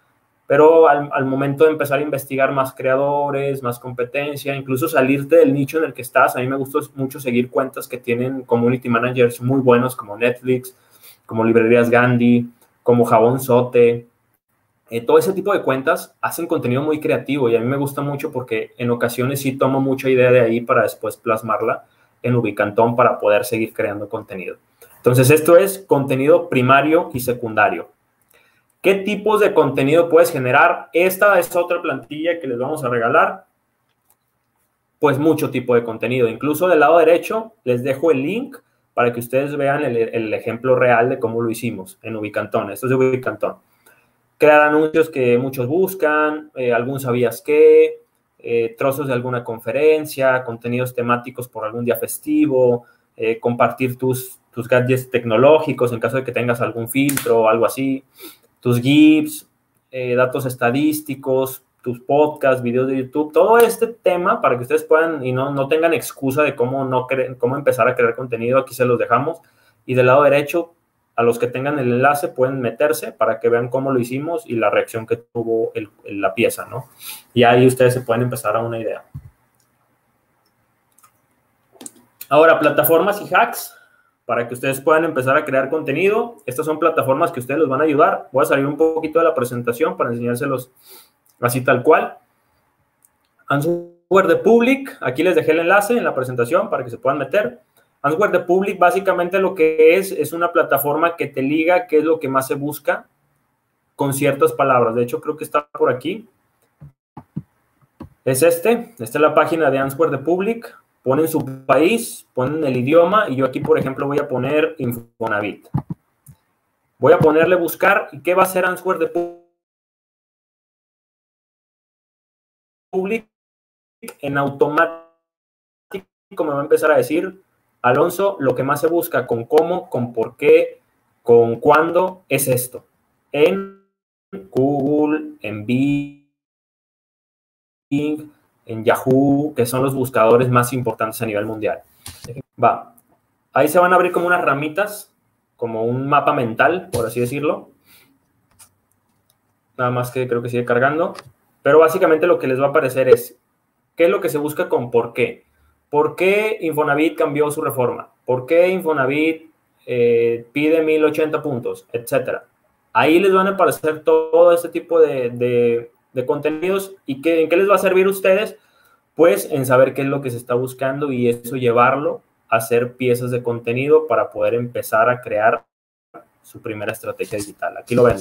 pero al, al momento de empezar a investigar más creadores, más competencia, incluso salirte del nicho en el que estás, a mí me gusta mucho seguir cuentas que tienen community managers muy buenos como Netflix, como Librerías Gandhi, como Jabón Sote. Eh, todo ese tipo de cuentas hacen contenido muy creativo y a mí me gusta mucho porque en ocasiones sí tomo mucha idea de ahí para después plasmarla en Ubicantón para poder seguir creando contenido. Entonces, esto es contenido primario y secundario. ¿Qué tipos de contenido puedes generar? Esta es otra plantilla que les vamos a regalar. Pues mucho tipo de contenido. Incluso del lado derecho les dejo el link para que ustedes vean el, el ejemplo real de cómo lo hicimos en Ubicantón. Esto es de Ubicantón. Crear anuncios que muchos buscan, eh, algún sabías qué, eh, trozos de alguna conferencia, contenidos temáticos por algún día festivo, eh, compartir tus, tus gadgets tecnológicos en caso de que tengas algún filtro o algo así, tus GIFs, eh, datos estadísticos, tus podcasts, videos de YouTube, todo este tema para que ustedes puedan y no, no tengan excusa de cómo, no cre- cómo empezar a crear contenido, aquí se los dejamos. Y del lado derecho, a los que tengan el enlace pueden meterse para que vean cómo lo hicimos y la reacción que tuvo el, la pieza, ¿no? Y ahí ustedes se pueden empezar a una idea. Ahora, plataformas y hacks para que ustedes puedan empezar a crear contenido. Estas son plataformas que ustedes les van a ayudar. Voy a salir un poquito de la presentación para enseñárselos así tal cual. Answer the Public, aquí les dejé el enlace en la presentación para que se puedan meter. Answer the Public básicamente lo que es, es una plataforma que te liga qué es lo que más se busca con ciertas palabras. De hecho, creo que está por aquí. Es este. Esta es la página de Answer the Public. Ponen su país, ponen el idioma y yo aquí, por ejemplo, voy a poner Infonavit. Voy a ponerle buscar. ¿Y qué va a hacer Answer the Public? En automático me va a empezar a decir, Alonso, lo que más se busca con cómo, con por qué, con cuándo, es esto. En Google, en Bing, en Yahoo, que son los buscadores más importantes a nivel mundial. Va. Ahí se van a abrir como unas ramitas, como un mapa mental, por así decirlo. Nada más que creo que sigue cargando. Pero básicamente lo que les va a aparecer es, ¿qué es lo que se busca con por qué? ¿Por qué Infonavit cambió su reforma? ¿Por qué Infonavit eh, pide mil ochenta puntos? Etcétera. Ahí les van a aparecer todo este tipo de, de, de contenidos. ¿Y qué, en qué les va a servir a ustedes? Pues en saber qué es lo que se está buscando y eso llevarlo a hacer piezas de contenido para poder empezar a crear su primera estrategia digital. Aquí lo ven.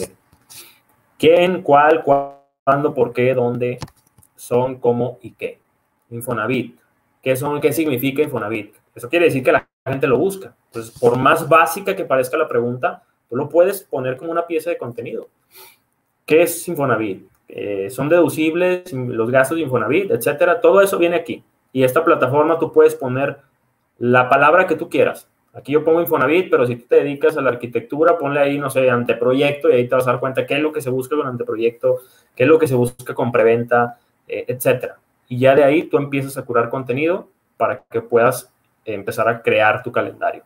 ¿Quién, cuál, cuándo, por qué, dónde, son, cómo y qué? Infonavit. ¿Qué, son, ¿Qué significa Infonavit? Eso quiere decir que la gente lo busca. Entonces, por más básica que parezca la pregunta, tú lo puedes poner como una pieza de contenido. ¿Qué es Infonavit? Eh, ¿Son deducibles los gastos de Infonavit, etcétera? Todo eso viene aquí. Y esta plataforma tú puedes poner la palabra que tú quieras. Aquí yo pongo Infonavit, pero si tú te dedicas a la arquitectura, ponle ahí, no sé, anteproyecto y ahí te vas a dar cuenta qué es lo que se busca con anteproyecto, qué es lo que se busca con preventa, eh, etcétera. Y ya de ahí tú empiezas a curar contenido para que puedas empezar a crear tu calendario.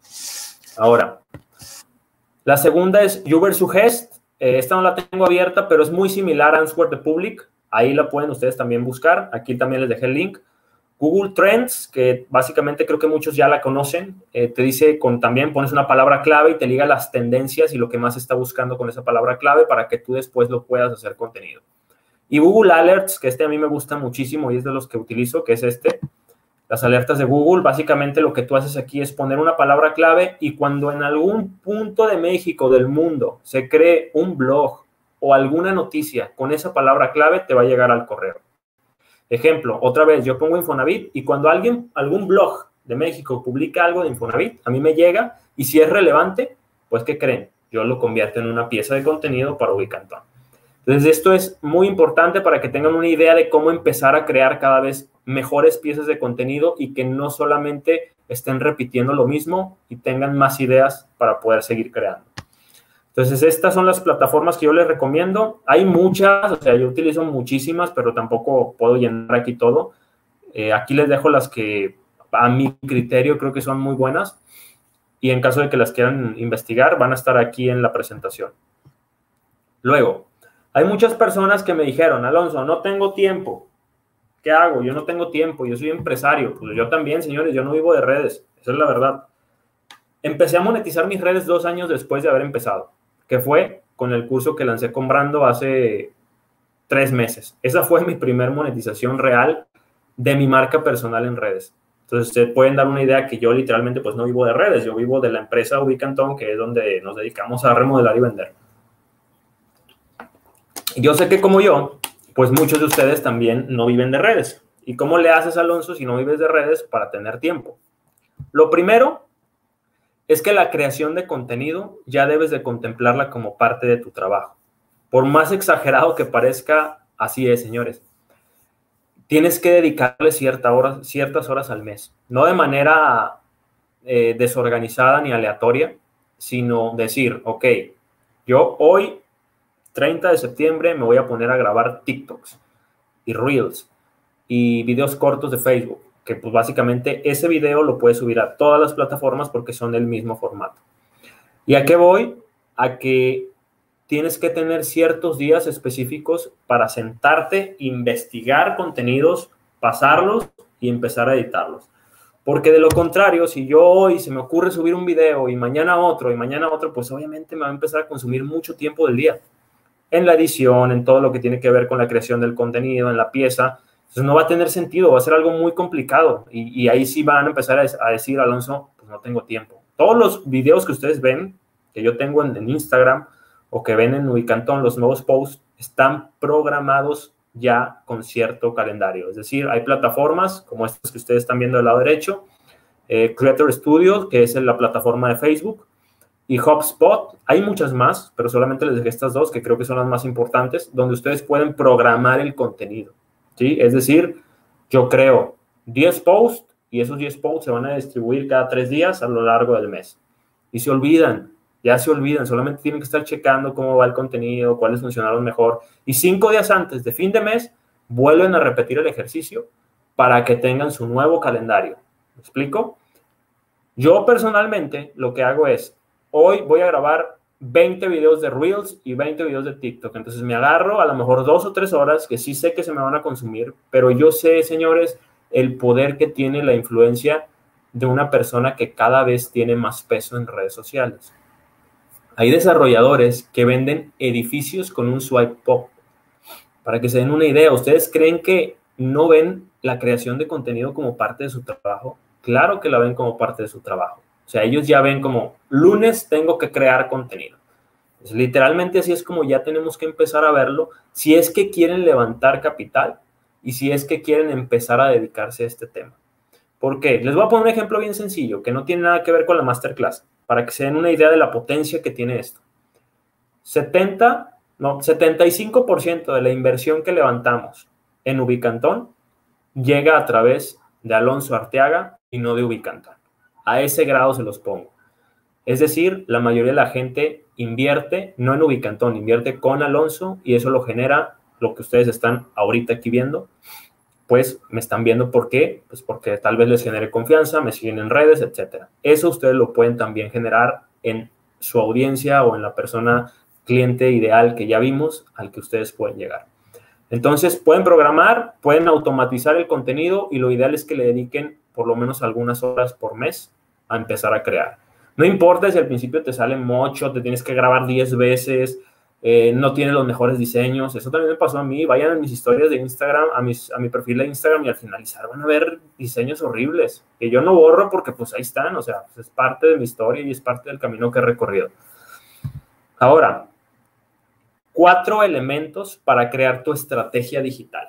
Ahora, la segunda es Ubersuggest. Eh, esta no la tengo abierta, pero es muy similar a Answer the Public. Ahí la pueden ustedes también buscar. Aquí también les dejé el link. Google Trends, que básicamente creo que muchos ya la conocen, eh, te dice, con también pones una palabra clave y te liga las tendencias y lo que más se está buscando con esa palabra clave para que tú después lo puedas hacer contenido. Y Google Alerts, que este a mí me gusta muchísimo y es de los que utilizo, que es este. Las alertas de Google, básicamente lo que tú haces aquí es poner una palabra clave y cuando en algún punto de México, del mundo, se cree un blog o alguna noticia con esa palabra clave, te va a llegar al correo. Ejemplo, otra vez, yo pongo Infonavit y cuando alguien, algún blog de México publica algo de Infonavit, a mí me llega y si es relevante, pues ¿qué creen? Yo lo convierto en una pieza de contenido para Ubicantón. Entonces, esto es muy importante para que tengan una idea de cómo empezar a crear cada vez mejores piezas de contenido y que no solamente estén repitiendo lo mismo y tengan más ideas para poder seguir creando. Entonces, estas son las plataformas que yo les recomiendo. Hay muchas, o sea, yo utilizo muchísimas, pero tampoco puedo llenar aquí todo. Eh, aquí les dejo las que a mi criterio creo que son muy buenas y en caso de que las quieran investigar, van a estar aquí en la presentación. Luego, Hay muchas personas que me dijeron, Alonso, no tengo tiempo. ¿Qué hago? Yo no tengo tiempo, yo soy empresario. Pues yo también, señores, yo no vivo de redes. Esa es la verdad. Empecé a monetizar mis redes dos años después de haber empezado, que fue con el curso que lancé con Brando hace tres meses. Esa fue mi primer monetización real de mi marca personal en redes. Entonces, se pueden dar una idea que yo literalmente pues no vivo de redes, yo vivo de la empresa Ubicantón, que es donde nos dedicamos a remodelar y vender. Yo sé que como yo, pues muchos de ustedes también no viven de redes. ¿Y cómo le haces, Alonso, si no vives de redes para tener tiempo? Lo primero es que la creación de contenido ya debes de contemplarla como parte de tu trabajo. Por más exagerado que parezca, así es, señores. Tienes que dedicarle cierta hora, ciertas horas al mes, no de manera eh, desorganizada ni aleatoria, sino decir, ok, yo hoy, treinta de septiembre, me voy a poner a grabar TikToks y Reels y videos cortos de Facebook, que pues básicamente ese video lo puedes subir a todas las plataformas porque son del mismo formato. ¿Y a qué voy? A que tienes que tener ciertos días específicos para sentarte, investigar contenidos, pasarlos y empezar a editarlos. Porque de lo contrario, si yo hoy se me ocurre subir un video y mañana otro y mañana otro, pues obviamente me va a empezar a consumir mucho tiempo del día. En la edición, en todo lo que tiene que ver con la creación del contenido, en la pieza. Entonces no va a tener sentido, va a ser algo muy complicado. Y, y ahí sí van a empezar a, a decir, Alonso, pues no tengo tiempo. Todos los videos que ustedes ven, que yo tengo en, en Instagram, o que ven en Ubicantón, los nuevos posts están programados ya con cierto calendario. Es decir, hay plataformas como estas que ustedes están viendo del lado derecho, eh, Creator Studio, que es la plataforma de Facebook, y HubSpot. Hay muchas más, pero solamente les dejé estas dos, que creo que son las más importantes, donde ustedes pueden programar el contenido, ¿sí? Es decir, yo creo diez posts y esos diez posts se van a distribuir cada tres días a lo largo del mes. Y se olvidan. Ya se olvidan, solamente tienen que estar checando cómo va el contenido, cuáles funcionaron mejor. Y cinco días antes de fin de mes, vuelven a repetir el ejercicio para que tengan su nuevo calendario. ¿Me explico? Yo personalmente lo que hago es, hoy voy a grabar veinte videos de Reels y veinte videos de TikTok. Entonces me agarro a lo mejor dos o tres horas que sí sé que se me van a consumir, pero yo sé, señores, el poder que tiene la influencia de una persona que cada vez tiene más peso en redes sociales. Hay desarrolladores que venden edificios con un swipe up. Para que se den una idea, ¿ustedes creen que no ven la creación de contenido como parte de su trabajo? Claro que la ven como parte de su trabajo. O sea, ellos ya ven como, lunes tengo que crear contenido. Pues, literalmente así es como ya tenemos que empezar a verlo si es que quieren levantar capital y si es que quieren empezar a dedicarse a este tema. ¿Por qué? Les voy a poner un ejemplo bien sencillo que no tiene nada que ver con la masterclass, para que se den una idea de la potencia que tiene esto. setenta, no, setenta y cinco por ciento de la inversión que levantamos en Ubicantón llega a través de Alonso Arteaga y no de Ubicantón. A ese grado se los pongo. Es decir, la mayoría de la gente invierte, no en Ubicantón, invierte con Alonso y eso lo genera lo que ustedes están ahorita aquí viendo. Pues me están viendo, ¿por qué? Pues porque tal vez les genere confianza, me siguen en redes, etcétera. Eso ustedes lo pueden también generar en su audiencia o en la persona cliente ideal que ya vimos al que ustedes pueden llegar. Entonces, pueden programar, pueden automatizar el contenido y lo ideal es que le dediquen por lo menos algunas horas por mes a empezar a crear. No importa si al principio te sale mucho, te tienes que grabar diez veces, Eh, no tiene los mejores diseños. Eso también me pasó a mí. Vayan a mis historias de Instagram, a, mis, a mi perfil de Instagram y al finalizar van a ver diseños horribles que yo no borro porque pues ahí están, o sea, pues es parte de mi historia y es parte del camino que he recorrido. Ahora, cuatro elementos para crear tu estrategia digital.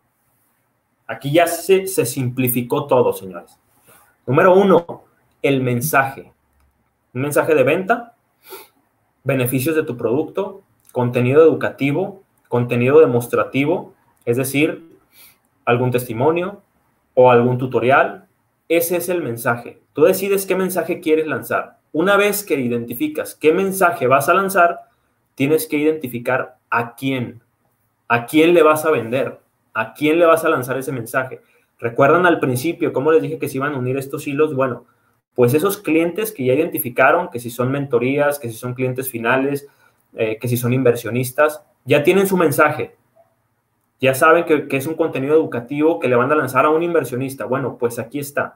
Aquí ya se, se simplificó todo, señores. Número uno, el mensaje. Un mensaje de venta, beneficios de tu producto, contenido educativo, contenido demostrativo, es decir, algún testimonio o algún tutorial. Ese es el mensaje. Tú decides qué mensaje quieres lanzar. Una vez que identificas qué mensaje vas a lanzar, tienes que identificar a quién. ¿A quién le vas a vender? ¿A quién le vas a lanzar ese mensaje? ¿Recuerdan al principio cómo les dije que se iban a unir estos hilos? Bueno, pues esos clientes que ya identificaron, que si son mentorías, que si son clientes finales, Eh, que si son inversionistas, ya tienen su mensaje, ya saben que, que es un contenido educativo que le van a lanzar a un inversionista. Bueno, pues aquí está.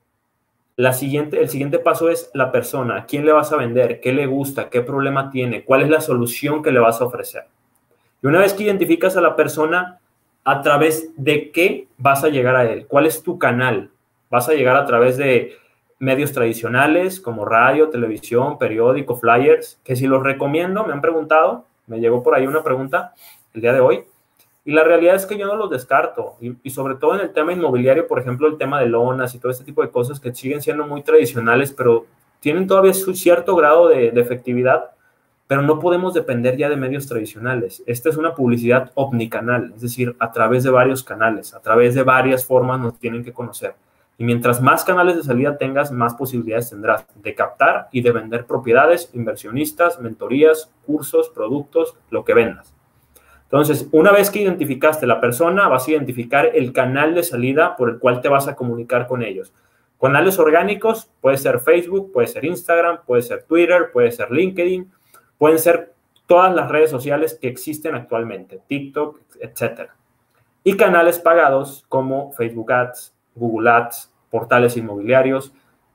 La siguiente, el siguiente paso es la persona. ¿A quién le vas a vender? ¿Qué le gusta? ¿Qué problema tiene? ¿Cuál es la solución que le vas a ofrecer? Y una vez que identificas a la persona, ¿a través de qué vas a llegar a él? ¿Cuál es tu canal? ¿Vas a llegar a través de medios tradicionales como radio, televisión, periódico, flyers? Que si los recomiendo, me han preguntado, me llegó por ahí una pregunta el día de hoy. Y la realidad es que yo no los descarto. Y, y sobre todo en el tema inmobiliario, por ejemplo, el tema de lonas y todo este tipo de cosas que siguen siendo muy tradicionales, pero tienen todavía su cierto grado de, de efectividad, pero no podemos depender ya de medios tradicionales. Esta es una publicidad omnicanal, es decir, a través de varios canales, a través de varias formas nos tienen que conocer. Y mientras más canales de salida tengas, más posibilidades tendrás de captar y de vender propiedades, inversionistas, mentorías, cursos, productos, lo que vendas. Entonces, una vez que identificaste la persona, vas a identificar el canal de salida por el cual te vas a comunicar con ellos. Canales orgánicos, puede ser Facebook, puede ser Instagram, puede ser Twitter, puede ser LinkedIn, pueden ser todas las redes sociales que existen actualmente, TikTok, etcétera. Y canales pagados como Facebook Ads, Google Ads, portales inmobiliarios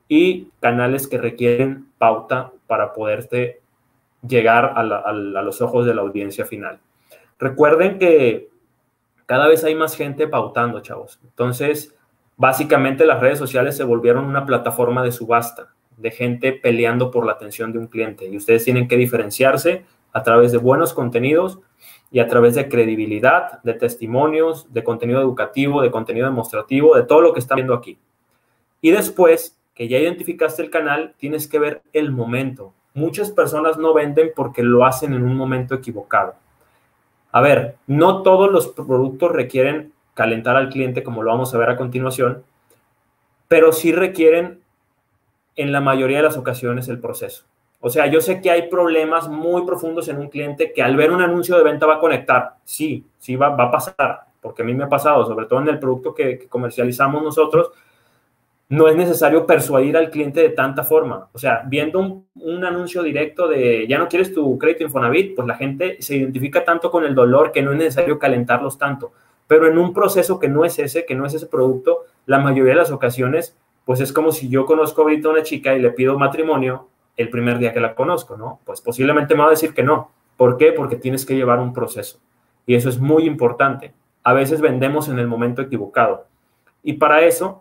y canales que requieren pauta para poderte llegar a, la, a, la, a los ojos de la audiencia final. Recuerden que cada vez hay más gente pautando, chavos. Entonces, básicamente las redes sociales se volvieron una plataforma de subasta, de gente peleando por la atención de un cliente. Y ustedes tienen que diferenciarse a través de buenos contenidos y a través de credibilidad, de testimonios, de contenido educativo, de contenido demostrativo, de todo lo que están viendo aquí. Y después que ya identificaste el canal, tienes que ver el momento. Muchas personas no venden porque lo hacen en un momento equivocado. A ver, no todos los productos requieren calentar al cliente, como lo vamos a ver a continuación, pero sí requieren en la mayoría de las ocasiones el proceso. O sea, yo sé que hay problemas muy profundos en un cliente que al ver un anuncio de venta va a conectar. Sí, sí va, va a pasar, porque a mí me ha pasado, sobre todo en el producto que, que comercializamos nosotros. No es necesario persuadir al cliente de tanta forma. O sea, viendo un, un anuncio directo de ya no quieres tu crédito Infonavit, pues la gente se identifica tanto con el dolor que no es necesario calentarlos tanto. Pero en un proceso que no es ese, que no es ese producto, la mayoría de las ocasiones, pues es como si yo conozco ahorita a una chica y le pido matrimonio el primer día que la conozco, ¿no? Pues posiblemente me va a decir que no. ¿Por qué? Porque tienes que llevar un proceso. Y eso es muy importante. A veces vendemos en el momento equivocado. Y para eso,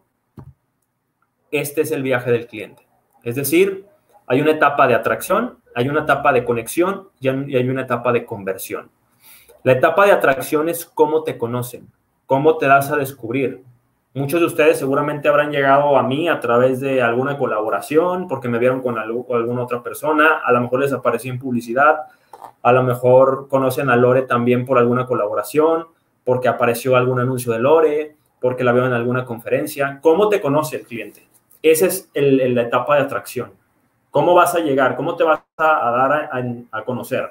este es el viaje del cliente. Es decir, hay una etapa de atracción, hay una etapa de conexión y hay una etapa de conversión. La etapa de atracción es cómo te conocen, cómo te das a descubrir. Muchos de ustedes seguramente habrán llegado a mí a través de alguna colaboración, porque me vieron con, algo, con alguna otra persona, a lo mejor les aparecí en publicidad, a lo mejor conocen a Lore también por alguna colaboración, porque apareció algún anuncio de Lore, porque la veo en alguna conferencia. ¿Cómo te conoce el cliente? Esa es el, el, la etapa de atracción. ¿Cómo vas a llegar? ¿Cómo te vas a, a dar a, a, a conocer?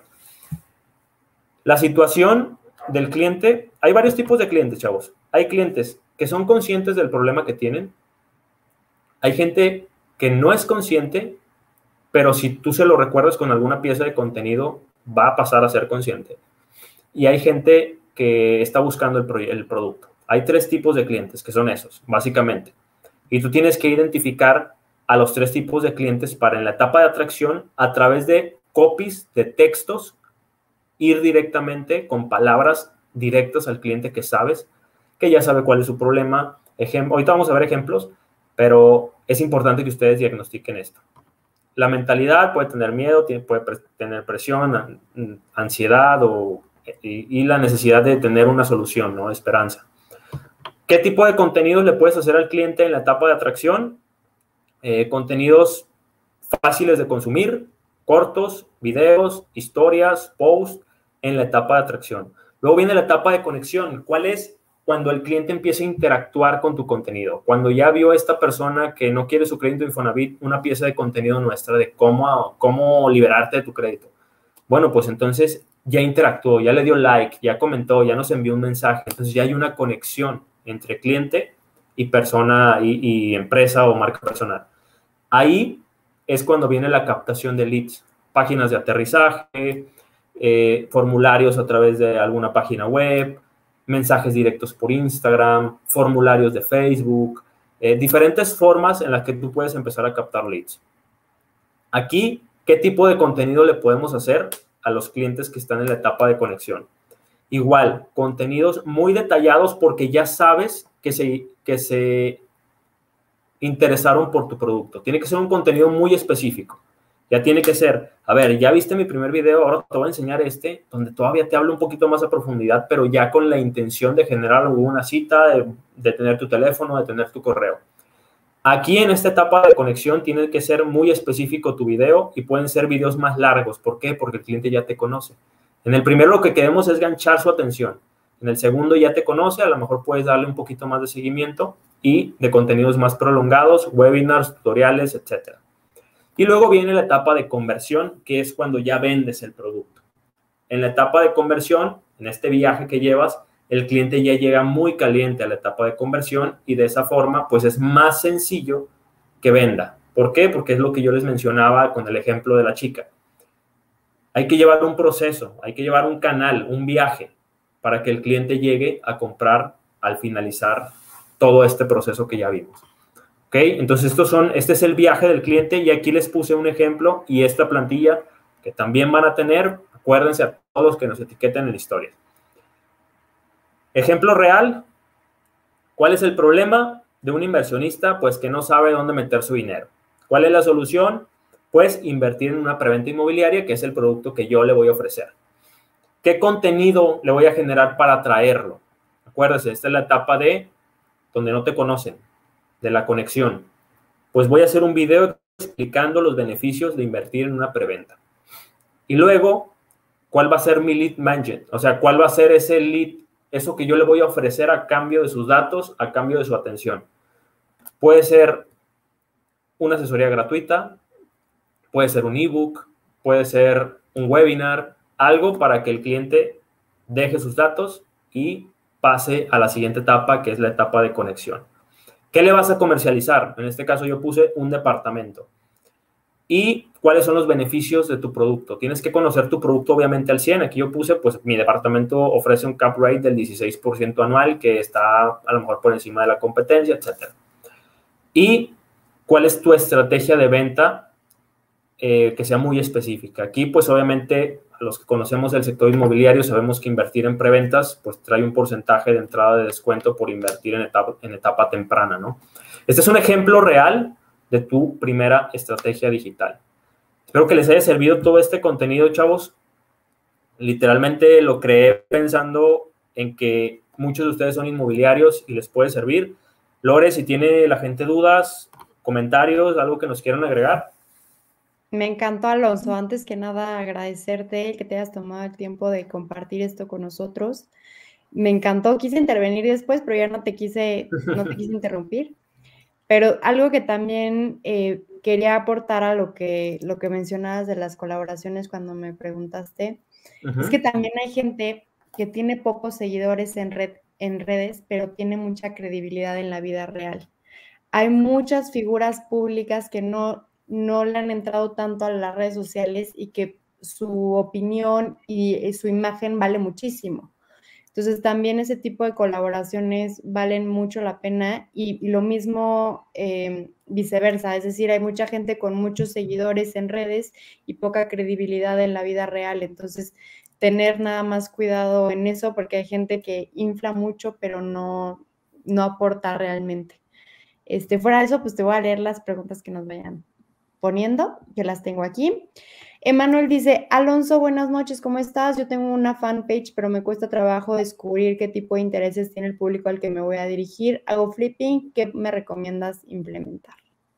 La situación del cliente, hay varios tipos de clientes, chavos. Hay clientes que son conscientes del problema que tienen. Hay gente que no es consciente, pero si tú se lo recuerdas con alguna pieza de contenido, va a pasar a ser consciente. Y hay gente que está buscando el, pro, el producto. Hay tres tipos de clientes, que son esos, básicamente. Y tú tienes que identificar a los tres tipos de clientes para en la etapa de atracción, a través de copies, de textos, ir directamente con palabras directas al cliente que sabes, que ya sabe cuál es su problema. Ejem- Ahorita vamos a ver ejemplos, pero es importante que ustedes diagnostiquen esto. La mentalidad puede tener miedo, puede tener presión, ansiedad o, y, y la necesidad de tener una solución, ¿no? Esperanza. ¿Qué tipo de contenidos le puedes hacer al cliente en la etapa de atracción? Eh, contenidos fáciles de consumir, cortos, videos, historias, posts, en la etapa de atracción. Luego viene la etapa de conexión. ¿Cuál es? Cuando el cliente empieza a interactuar con tu contenido. Cuando ya vio esta persona que no quiere su crédito Infonavit, una pieza de contenido nuestra de cómo, cómo liberarte de tu crédito. Bueno, pues entonces ya interactuó, ya le dio like, ya comentó, ya nos envió un mensaje. Entonces ya hay una conexión entre cliente y persona y, y empresa o marca personal. Ahí es cuando viene la captación de leads, páginas de aterrizaje, eh, formularios a través de alguna página web, mensajes directos por Instagram, formularios de Facebook, eh, diferentes formas en las que tú puedes empezar a captar leads. Aquí, ¿qué tipo de contenido le podemos hacer a los clientes que están en la etapa de conexión? Igual, contenidos muy detallados porque ya sabes que se, que se interesaron por tu producto. Tiene que ser un contenido muy específico. Ya tiene que ser, a ver, ya viste mi primer video, ahora te voy a enseñar este, donde todavía te hablo un poquito más a profundidad, pero ya con la intención de generar alguna cita, de, de tener tu teléfono, de tener tu correo. Aquí en esta etapa de conexión tiene que ser muy específico tu video y pueden ser videos más largos. ¿Por qué? Porque el cliente ya te conoce. En el primero lo que queremos es ganchar su atención. En el segundo ya te conoce, a lo mejor puedes darle un poquito más de seguimiento y de contenidos más prolongados, webinars, tutoriales, etcétera. Y luego viene la etapa de conversión, que es cuando ya vendes el producto. En la etapa de conversión, en este viaje que llevas, el cliente ya llega muy caliente a la etapa de conversión y de esa forma, pues es más sencillo que venda. ¿Por qué? Porque es lo que yo les mencionaba con el ejemplo de la chica. Hay que llevar un proceso, hay que llevar un canal, un viaje, para que el cliente llegue a comprar al finalizar todo este proceso que ya vimos. ¿Ok? Entonces, estos son, este es el viaje del cliente y aquí les puse un ejemplo y esta plantilla que también van a tener, acuérdense a todos los que nos etiqueten en la historia. Ejemplo real, ¿cuál es el problema de un inversionista? Pues que no sabe dónde meter su dinero. ¿Cuál es la solución? Pues invertir en una preventa inmobiliaria, que es el producto que yo le voy a ofrecer. ¿Qué contenido le voy a generar para atraerlo? Acuérdense, esta es la etapa de donde no te conocen, de la conexión. Pues voy a hacer un video explicando los beneficios de invertir en una preventa. Y luego, ¿cuál va a ser mi lead magnet? O sea, ¿cuál va a ser ese lead? Eso que yo le voy a ofrecer a cambio de sus datos, a cambio de su atención. Puede ser una asesoría gratuita, puede ser un ebook, puede ser un webinar, algo para que el cliente deje sus datos y pase a la siguiente etapa, que es la etapa de conexión. ¿Qué le vas a comercializar? En este caso yo puse un departamento. ¿Y cuáles son los beneficios de tu producto? Tienes que conocer tu producto obviamente al cien. Aquí yo puse, pues mi departamento ofrece un cap rate del dieciséis por ciento anual, que está a lo mejor por encima de la competencia, etcétera. ¿Y cuál es tu estrategia de venta eh, que sea muy específica? Aquí, pues obviamente, a los que conocemos el sector inmobiliario sabemos que invertir en preventas, pues trae un porcentaje de entrada de descuento por invertir en etapa, en etapa temprana, ¿no? Este es un ejemplo real de tu primera estrategia digital. Espero que les haya servido todo este contenido, chavos. Literalmente lo creé pensando en que muchos de ustedes son inmobiliarios y les puede servir. Lore, si tiene la gente dudas, comentarios, algo que nos quieran agregar. Me encantó, Alonso. Antes que nada, agradecerte que te hayas tomado el tiempo de compartir esto con nosotros. Me encantó. Quise intervenir después, pero ya no te quise, no te quise interrumpir. Pero algo que también eh, quería aportar a lo que, lo que mencionabas de las colaboraciones cuando me preguntaste, uh-huh. es que también hay gente que tiene pocos seguidores en, red, en redes, pero tiene mucha credibilidad en la vida real. Hay muchas figuras públicas que no, no le han entrado tanto a las redes sociales y que su opinión y, y su imagen vale muchísimo. Entonces, también ese tipo de colaboraciones valen mucho la pena y, y lo mismo eh, viceversa. Es decir, hay mucha gente con muchos seguidores en redes y poca credibilidad en la vida real. Entonces, tener nada más cuidado en eso porque hay gente que infla mucho, pero no, no aporta realmente. Este, fuera de eso, pues te voy a leer las preguntas que nos vayan poniendo, que las tengo aquí. Emanuel dice, Alonso, buenas noches, ¿cómo estás? Yo tengo una fanpage, pero me cuesta trabajo descubrir qué tipo de intereses tiene el público al que me voy a dirigir. Hago flipping, ¿qué me recomiendas implementar?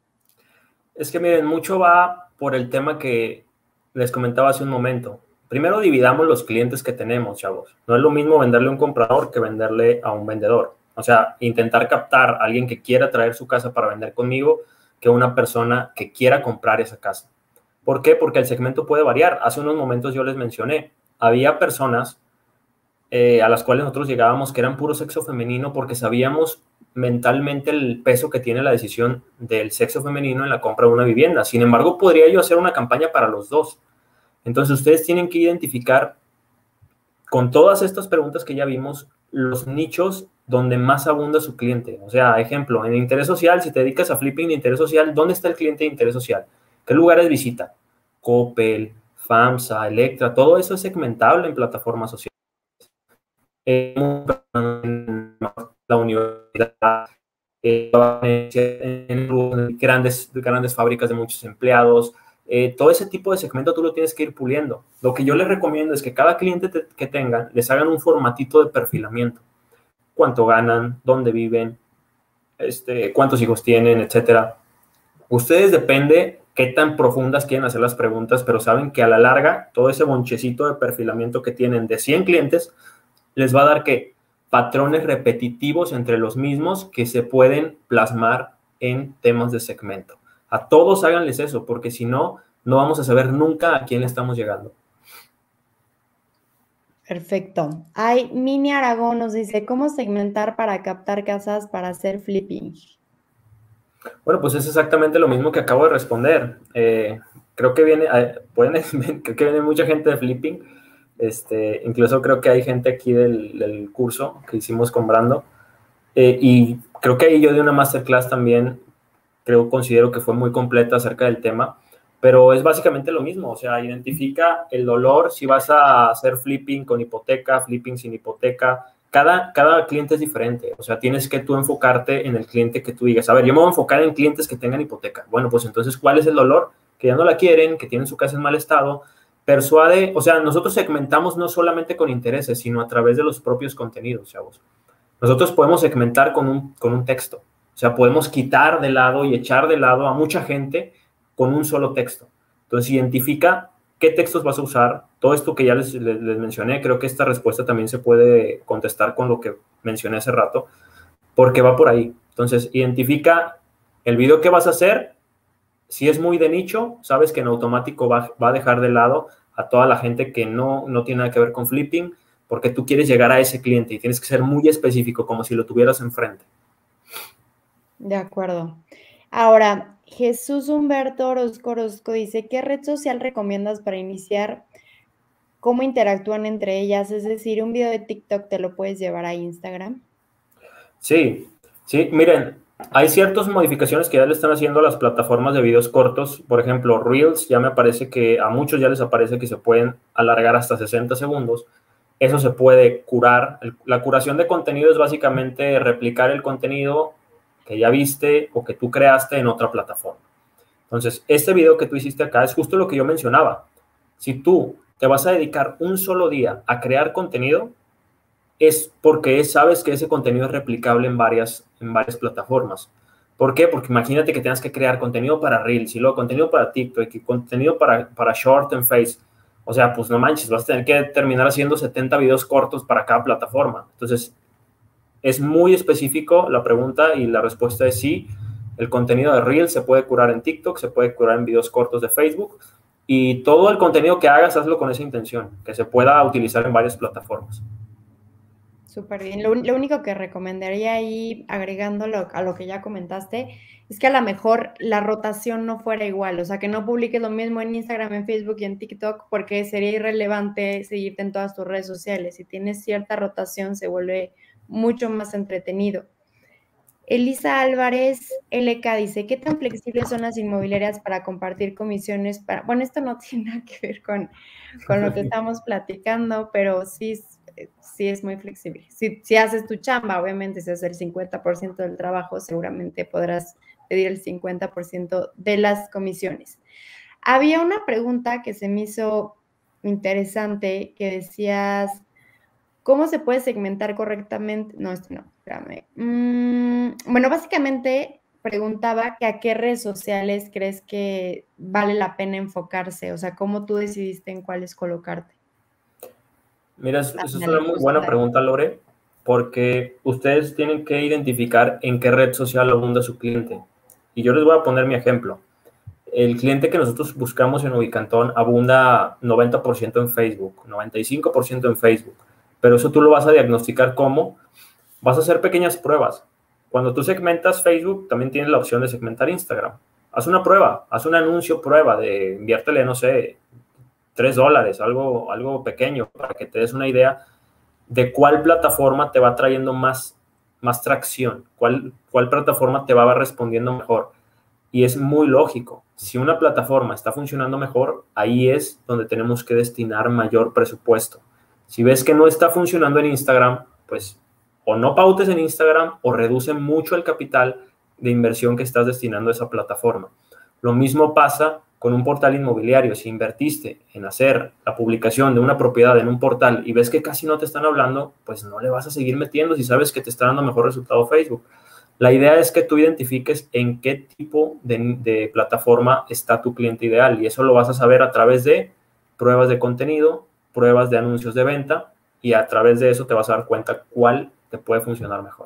Es que miren, mucho va por el tema que les comentaba hace un momento. Primero dividamos los clientes que tenemos, chavos. No es lo mismo venderle a un comprador que venderle a un vendedor. O sea, intentar captar a alguien que quiera traer su casa para vender conmigo que una persona que quiera comprar esa casa. ¿Por qué? Porque el segmento puede variar. Hace unos momentos yo les mencioné, había personas eh, a las cuales nosotros llegábamos que eran puro sexo femenino porque sabíamos mentalmente el peso que tiene la decisión del sexo femenino en la compra de una vivienda. Sin embargo, podría yo hacer una campaña para los dos. Entonces, ustedes tienen que identificar con todas estas preguntas que ya vimos, los nichos donde más abunda su cliente. O sea, ejemplo, en interés social, si te dedicas a flipping de interés social, ¿dónde está el cliente de interés social? ¿Qué lugares visita? Coppel, FAMSA, Electra, todo eso es segmentable en plataformas sociales. En la universidad, en grandes, grandes fábricas de muchos empleados, eh, todo ese tipo de segmento tú lo tienes que ir puliendo. Lo que yo les recomiendo es que cada cliente te, que tengan, les hagan un formatito de perfilamiento. Cuánto ganan, dónde viven, este, cuántos hijos tienen, etcétera. Ustedes depende qué tan profundas quieren hacer las preguntas, pero saben que a la larga, todo ese bonchecito de perfilamiento que tienen de cien clientes, les va a dar que patrones repetitivos entre los mismos que se pueden plasmar en temas de segmento. A todos háganles eso, porque si no, no vamos a saber nunca a quién le estamos llegando. Perfecto. Hay Mini Aragón nos dice, ¿cómo segmentar para captar casas para hacer flipping? Bueno, pues es exactamente lo mismo que acabo de responder. Eh, creo que viene, eh, pueden, creo que viene mucha gente de flipping. Este, incluso creo que hay gente aquí del, del curso que hicimos con Brando. Eh, y creo que ahí yo di una masterclass también, creo, considero que fue muy completa acerca del tema, pero es básicamente lo mismo. O sea, identifica el dolor, si vas a hacer flipping con hipoteca, flipping sin hipoteca. Cada, cada cliente es diferente, o sea, tienes que tú enfocarte en el cliente que tú digas, a ver, yo me voy a enfocar en clientes que tengan hipoteca. Bueno, pues entonces, ¿cuál es el dolor? Que ya no la quieren, que tienen su casa en mal estado. Persuade, o sea, nosotros segmentamos no solamente con intereses, sino a través de los propios contenidos, chavos. Nosotros podemos segmentar con un, con un texto, o sea, podemos quitar de lado y echar de lado a mucha gente con un solo texto. Entonces, identifica qué textos vas a usar. Todo esto que ya les, les, les mencioné, creo que esta respuesta también se puede contestar con lo que mencioné hace rato, porque va por ahí. Entonces, identifica el video que vas a hacer. Si es muy de nicho, sabes que en automático va, va a dejar de lado a toda la gente que no, no tiene nada que ver con flipping, porque tú quieres llegar a ese cliente y tienes que ser muy específico, como si lo tuvieras enfrente. De acuerdo. Ahora, Jesús Humberto Orozco Orozco dice, ¿qué red social recomiendas para iniciar? ¿Cómo interactúan entre ellas? Es decir, un video de TikTok te lo puedes llevar a Instagram. Sí, sí, miren, hay ciertas modificaciones que ya le están haciendo a las plataformas de videos cortos. Por ejemplo, Reels, ya me parece que a muchos ya les aparece que se pueden alargar hasta sesenta segundos. Eso se puede curar. La curación de contenido es básicamente replicar el contenido que ya viste o que tú creaste en otra plataforma. Entonces, este video que tú hiciste acá es justo lo que yo mencionaba. Si tú te vas a dedicar un solo día a crear contenido, es porque sabes que ese contenido es replicable en varias, en varias plataformas. ¿Por qué? Porque imagínate que tengas que crear contenido para Reels y luego contenido para TikTok y contenido para, para Short en Face. O sea, pues no manches, vas a tener que terminar haciendo setenta videos cortos para cada plataforma. Entonces, es muy específico la pregunta y la respuesta es sí. El contenido de Reels se puede curar en TikTok, se puede curar en videos cortos de Facebook y todo el contenido que hagas, hazlo con esa intención, que se pueda utilizar en varias plataformas. Súper bien. Lo, lo único que recomendaría ahí, agregándolo a lo que ya comentaste, es que a lo mejor la rotación no fuera igual, o sea, que no publiques lo mismo en Instagram, en Facebook y en TikTok, porque sería irrelevante seguirte en todas tus redes sociales. Si tienes cierta rotación, se vuelve mucho más entretenido. Elisa Álvarez L K dice, ¿qué tan flexibles son las inmobiliarias para compartir comisiones? Para... Bueno, esto no tiene nada que ver con, con lo que estamos platicando, pero sí, sí es muy flexible. Si, si haces tu chamba, obviamente, si haces el cincuenta por ciento del trabajo, seguramente podrás pedir el cincuenta por ciento de las comisiones. Había una pregunta que se me hizo interesante, que decías, ¿cómo se puede segmentar correctamente? No, esto no, espérame. Mm, bueno, básicamente preguntaba que a qué redes sociales crees que vale la pena enfocarse, o sea, ¿cómo tú decidiste en cuáles colocarte? Mira, eso es una muy buena pregunta, Lore, porque ustedes tienen que identificar en qué red social abunda su cliente. Y yo les voy a poner mi ejemplo. El cliente que nosotros buscamos en Ubicantón abunda noventa por ciento en Facebook, noventa y cinco por ciento en Facebook. Pero eso tú lo vas a diagnosticar como, vas a hacer pequeñas pruebas. Cuando tú segmentas Facebook, también tienes la opción de segmentar Instagram. Haz una prueba, haz un anuncio prueba de inviértele, no sé, tres dólares, algo, algo pequeño, para que te des una idea de cuál plataforma te va trayendo más, más tracción, cuál, cuál plataforma te va respondiendo mejor. Y es muy lógico. Si una plataforma está funcionando mejor, ahí es donde tenemos que destinar mayor presupuesto. Si ves que no está funcionando en Instagram, pues o no pautes en Instagram o reduce mucho el capital de inversión que estás destinando a esa plataforma. Lo mismo pasa con un portal inmobiliario. Si invertiste en hacer la publicación de una propiedad en un portal y ves que casi no te están hablando, pues no le vas a seguir metiendo si sabes que te está dando mejor resultado Facebook. La idea es que tú identifiques en qué tipo de, de plataforma está tu cliente ideal, y eso lo vas a saber a través de pruebas de contenido, pruebas de anuncios de venta, y a través de eso te vas a dar cuenta cuál te puede funcionar mejor.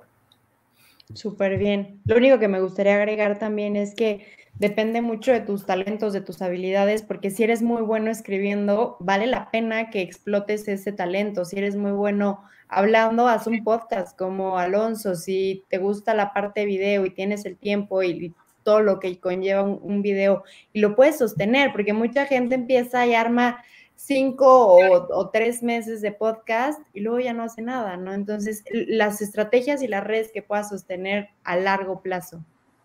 Súper bien. Lo único que me gustaría agregar también es que depende mucho de tus talentos, de tus habilidades, porque si eres muy bueno escribiendo, vale la pena que explotes ese talento. Si eres muy bueno hablando, haz un podcast como Alonso. Si te gusta la parte de video y tienes el tiempo y, y todo lo que conlleva un, un video y lo puedes sostener, porque mucha gente empieza y arma cinco o, o tres meses de podcast y luego ya no hace nada, ¿no? Entonces, las estrategias y las redes que puedas sostener a largo plazo.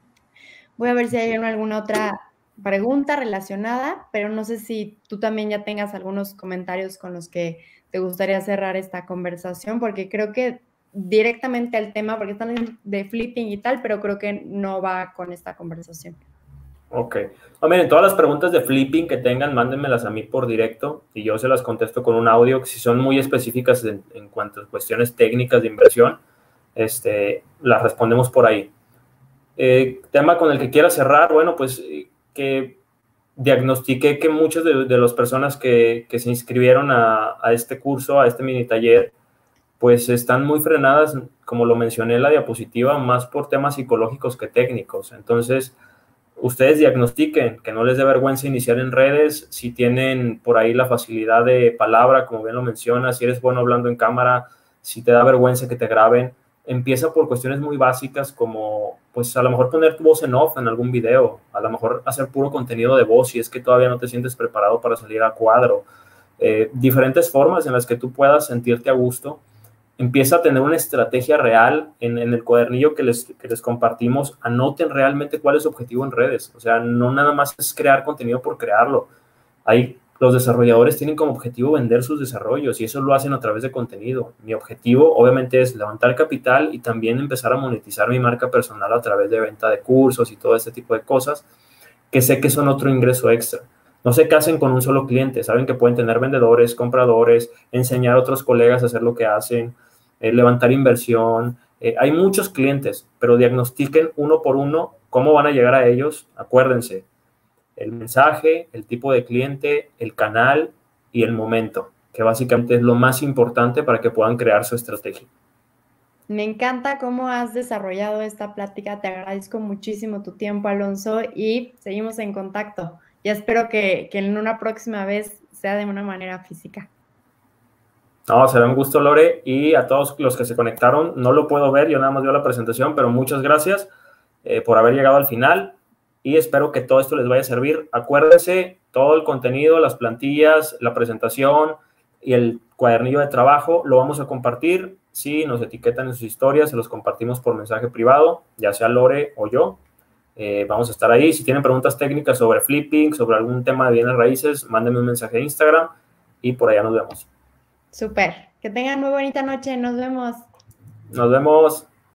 Voy a ver si hay alguna otra pregunta relacionada, pero no sé si tú también ya tengas algunos comentarios con los que te gustaría cerrar esta conversación, porque creo que directamente al tema, porque están de flipping y tal, pero creo que no va con esta conversación. Ok. Oh, miren, todas las preguntas de flipping que tengan, mándenmelas a mí por directo y yo se las contesto con un audio, que si son muy específicas en, en cuanto a cuestiones técnicas de inversión, este, las respondemos por ahí. Eh, tema con el que quiera cerrar, bueno, pues que diagnostiqué que muchas de, de las personas que, que se inscribieron a, a este curso, a este mini taller, pues están muy frenadas, como lo mencioné en la diapositiva, más por temas psicológicos que técnicos. Entonces, ustedes diagnostiquen, que no les dé vergüenza iniciar en redes, si tienen por ahí la facilidad de palabra, como bien lo mencionas, si eres bueno hablando en cámara, si te da vergüenza que te graben, empieza por cuestiones muy básicas como, pues a lo mejor poner tu voz en off en algún video, a lo mejor hacer puro contenido de voz si es que todavía no te sientes preparado para salir a cuadro, eh, diferentes formas en las que tú puedas sentirte a gusto. Empieza a tener una estrategia real en, en el cuadernillo que les, que les compartimos. Anoten realmente cuál es su objetivo en redes. O sea, no nada más es crear contenido por crearlo. Ahí los desarrolladores tienen como objetivo vender sus desarrollos y eso lo hacen a través de contenido. Mi objetivo, obviamente, es levantar capital y también empezar a monetizar mi marca personal a través de venta de cursos y todo este tipo de cosas que sé que son otro ingreso extra. No se casen con un solo cliente. Saben que pueden tener vendedores, compradores, enseñar a otros colegas a hacer lo que hacen, eh, levantar inversión. Eh, hay muchos clientes, pero diagnostiquen uno por uno cómo van a llegar a ellos. Acuérdense, el mensaje, el tipo de cliente, el canal y el momento, que básicamente es lo más importante para que puedan crear su estrategia. Me encanta cómo has desarrollado esta plática. Te agradezco muchísimo tu tiempo, Alonso, y seguimos en contacto. Ya espero que, que en una próxima vez sea de una manera física. No, será un gusto, Lore, y a todos los que se conectaron, no lo puedo ver, yo nada más veo la presentación, pero muchas gracias eh, por haber llegado al final y espero que todo esto les vaya a servir. Acuérdense, todo el contenido, las plantillas, la presentación y el cuadernillo de trabajo lo vamos a compartir. Si nos etiquetan en sus historias, se los compartimos por mensaje privado, ya sea Lore o yo. Eh, vamos a estar ahí. Si tienen preguntas técnicas sobre flipping, sobre algún tema de bienes raíces, mándenme un mensaje de Instagram y por allá nos vemos. Súper. Que tengan muy bonita noche. Nos vemos. Nos vemos.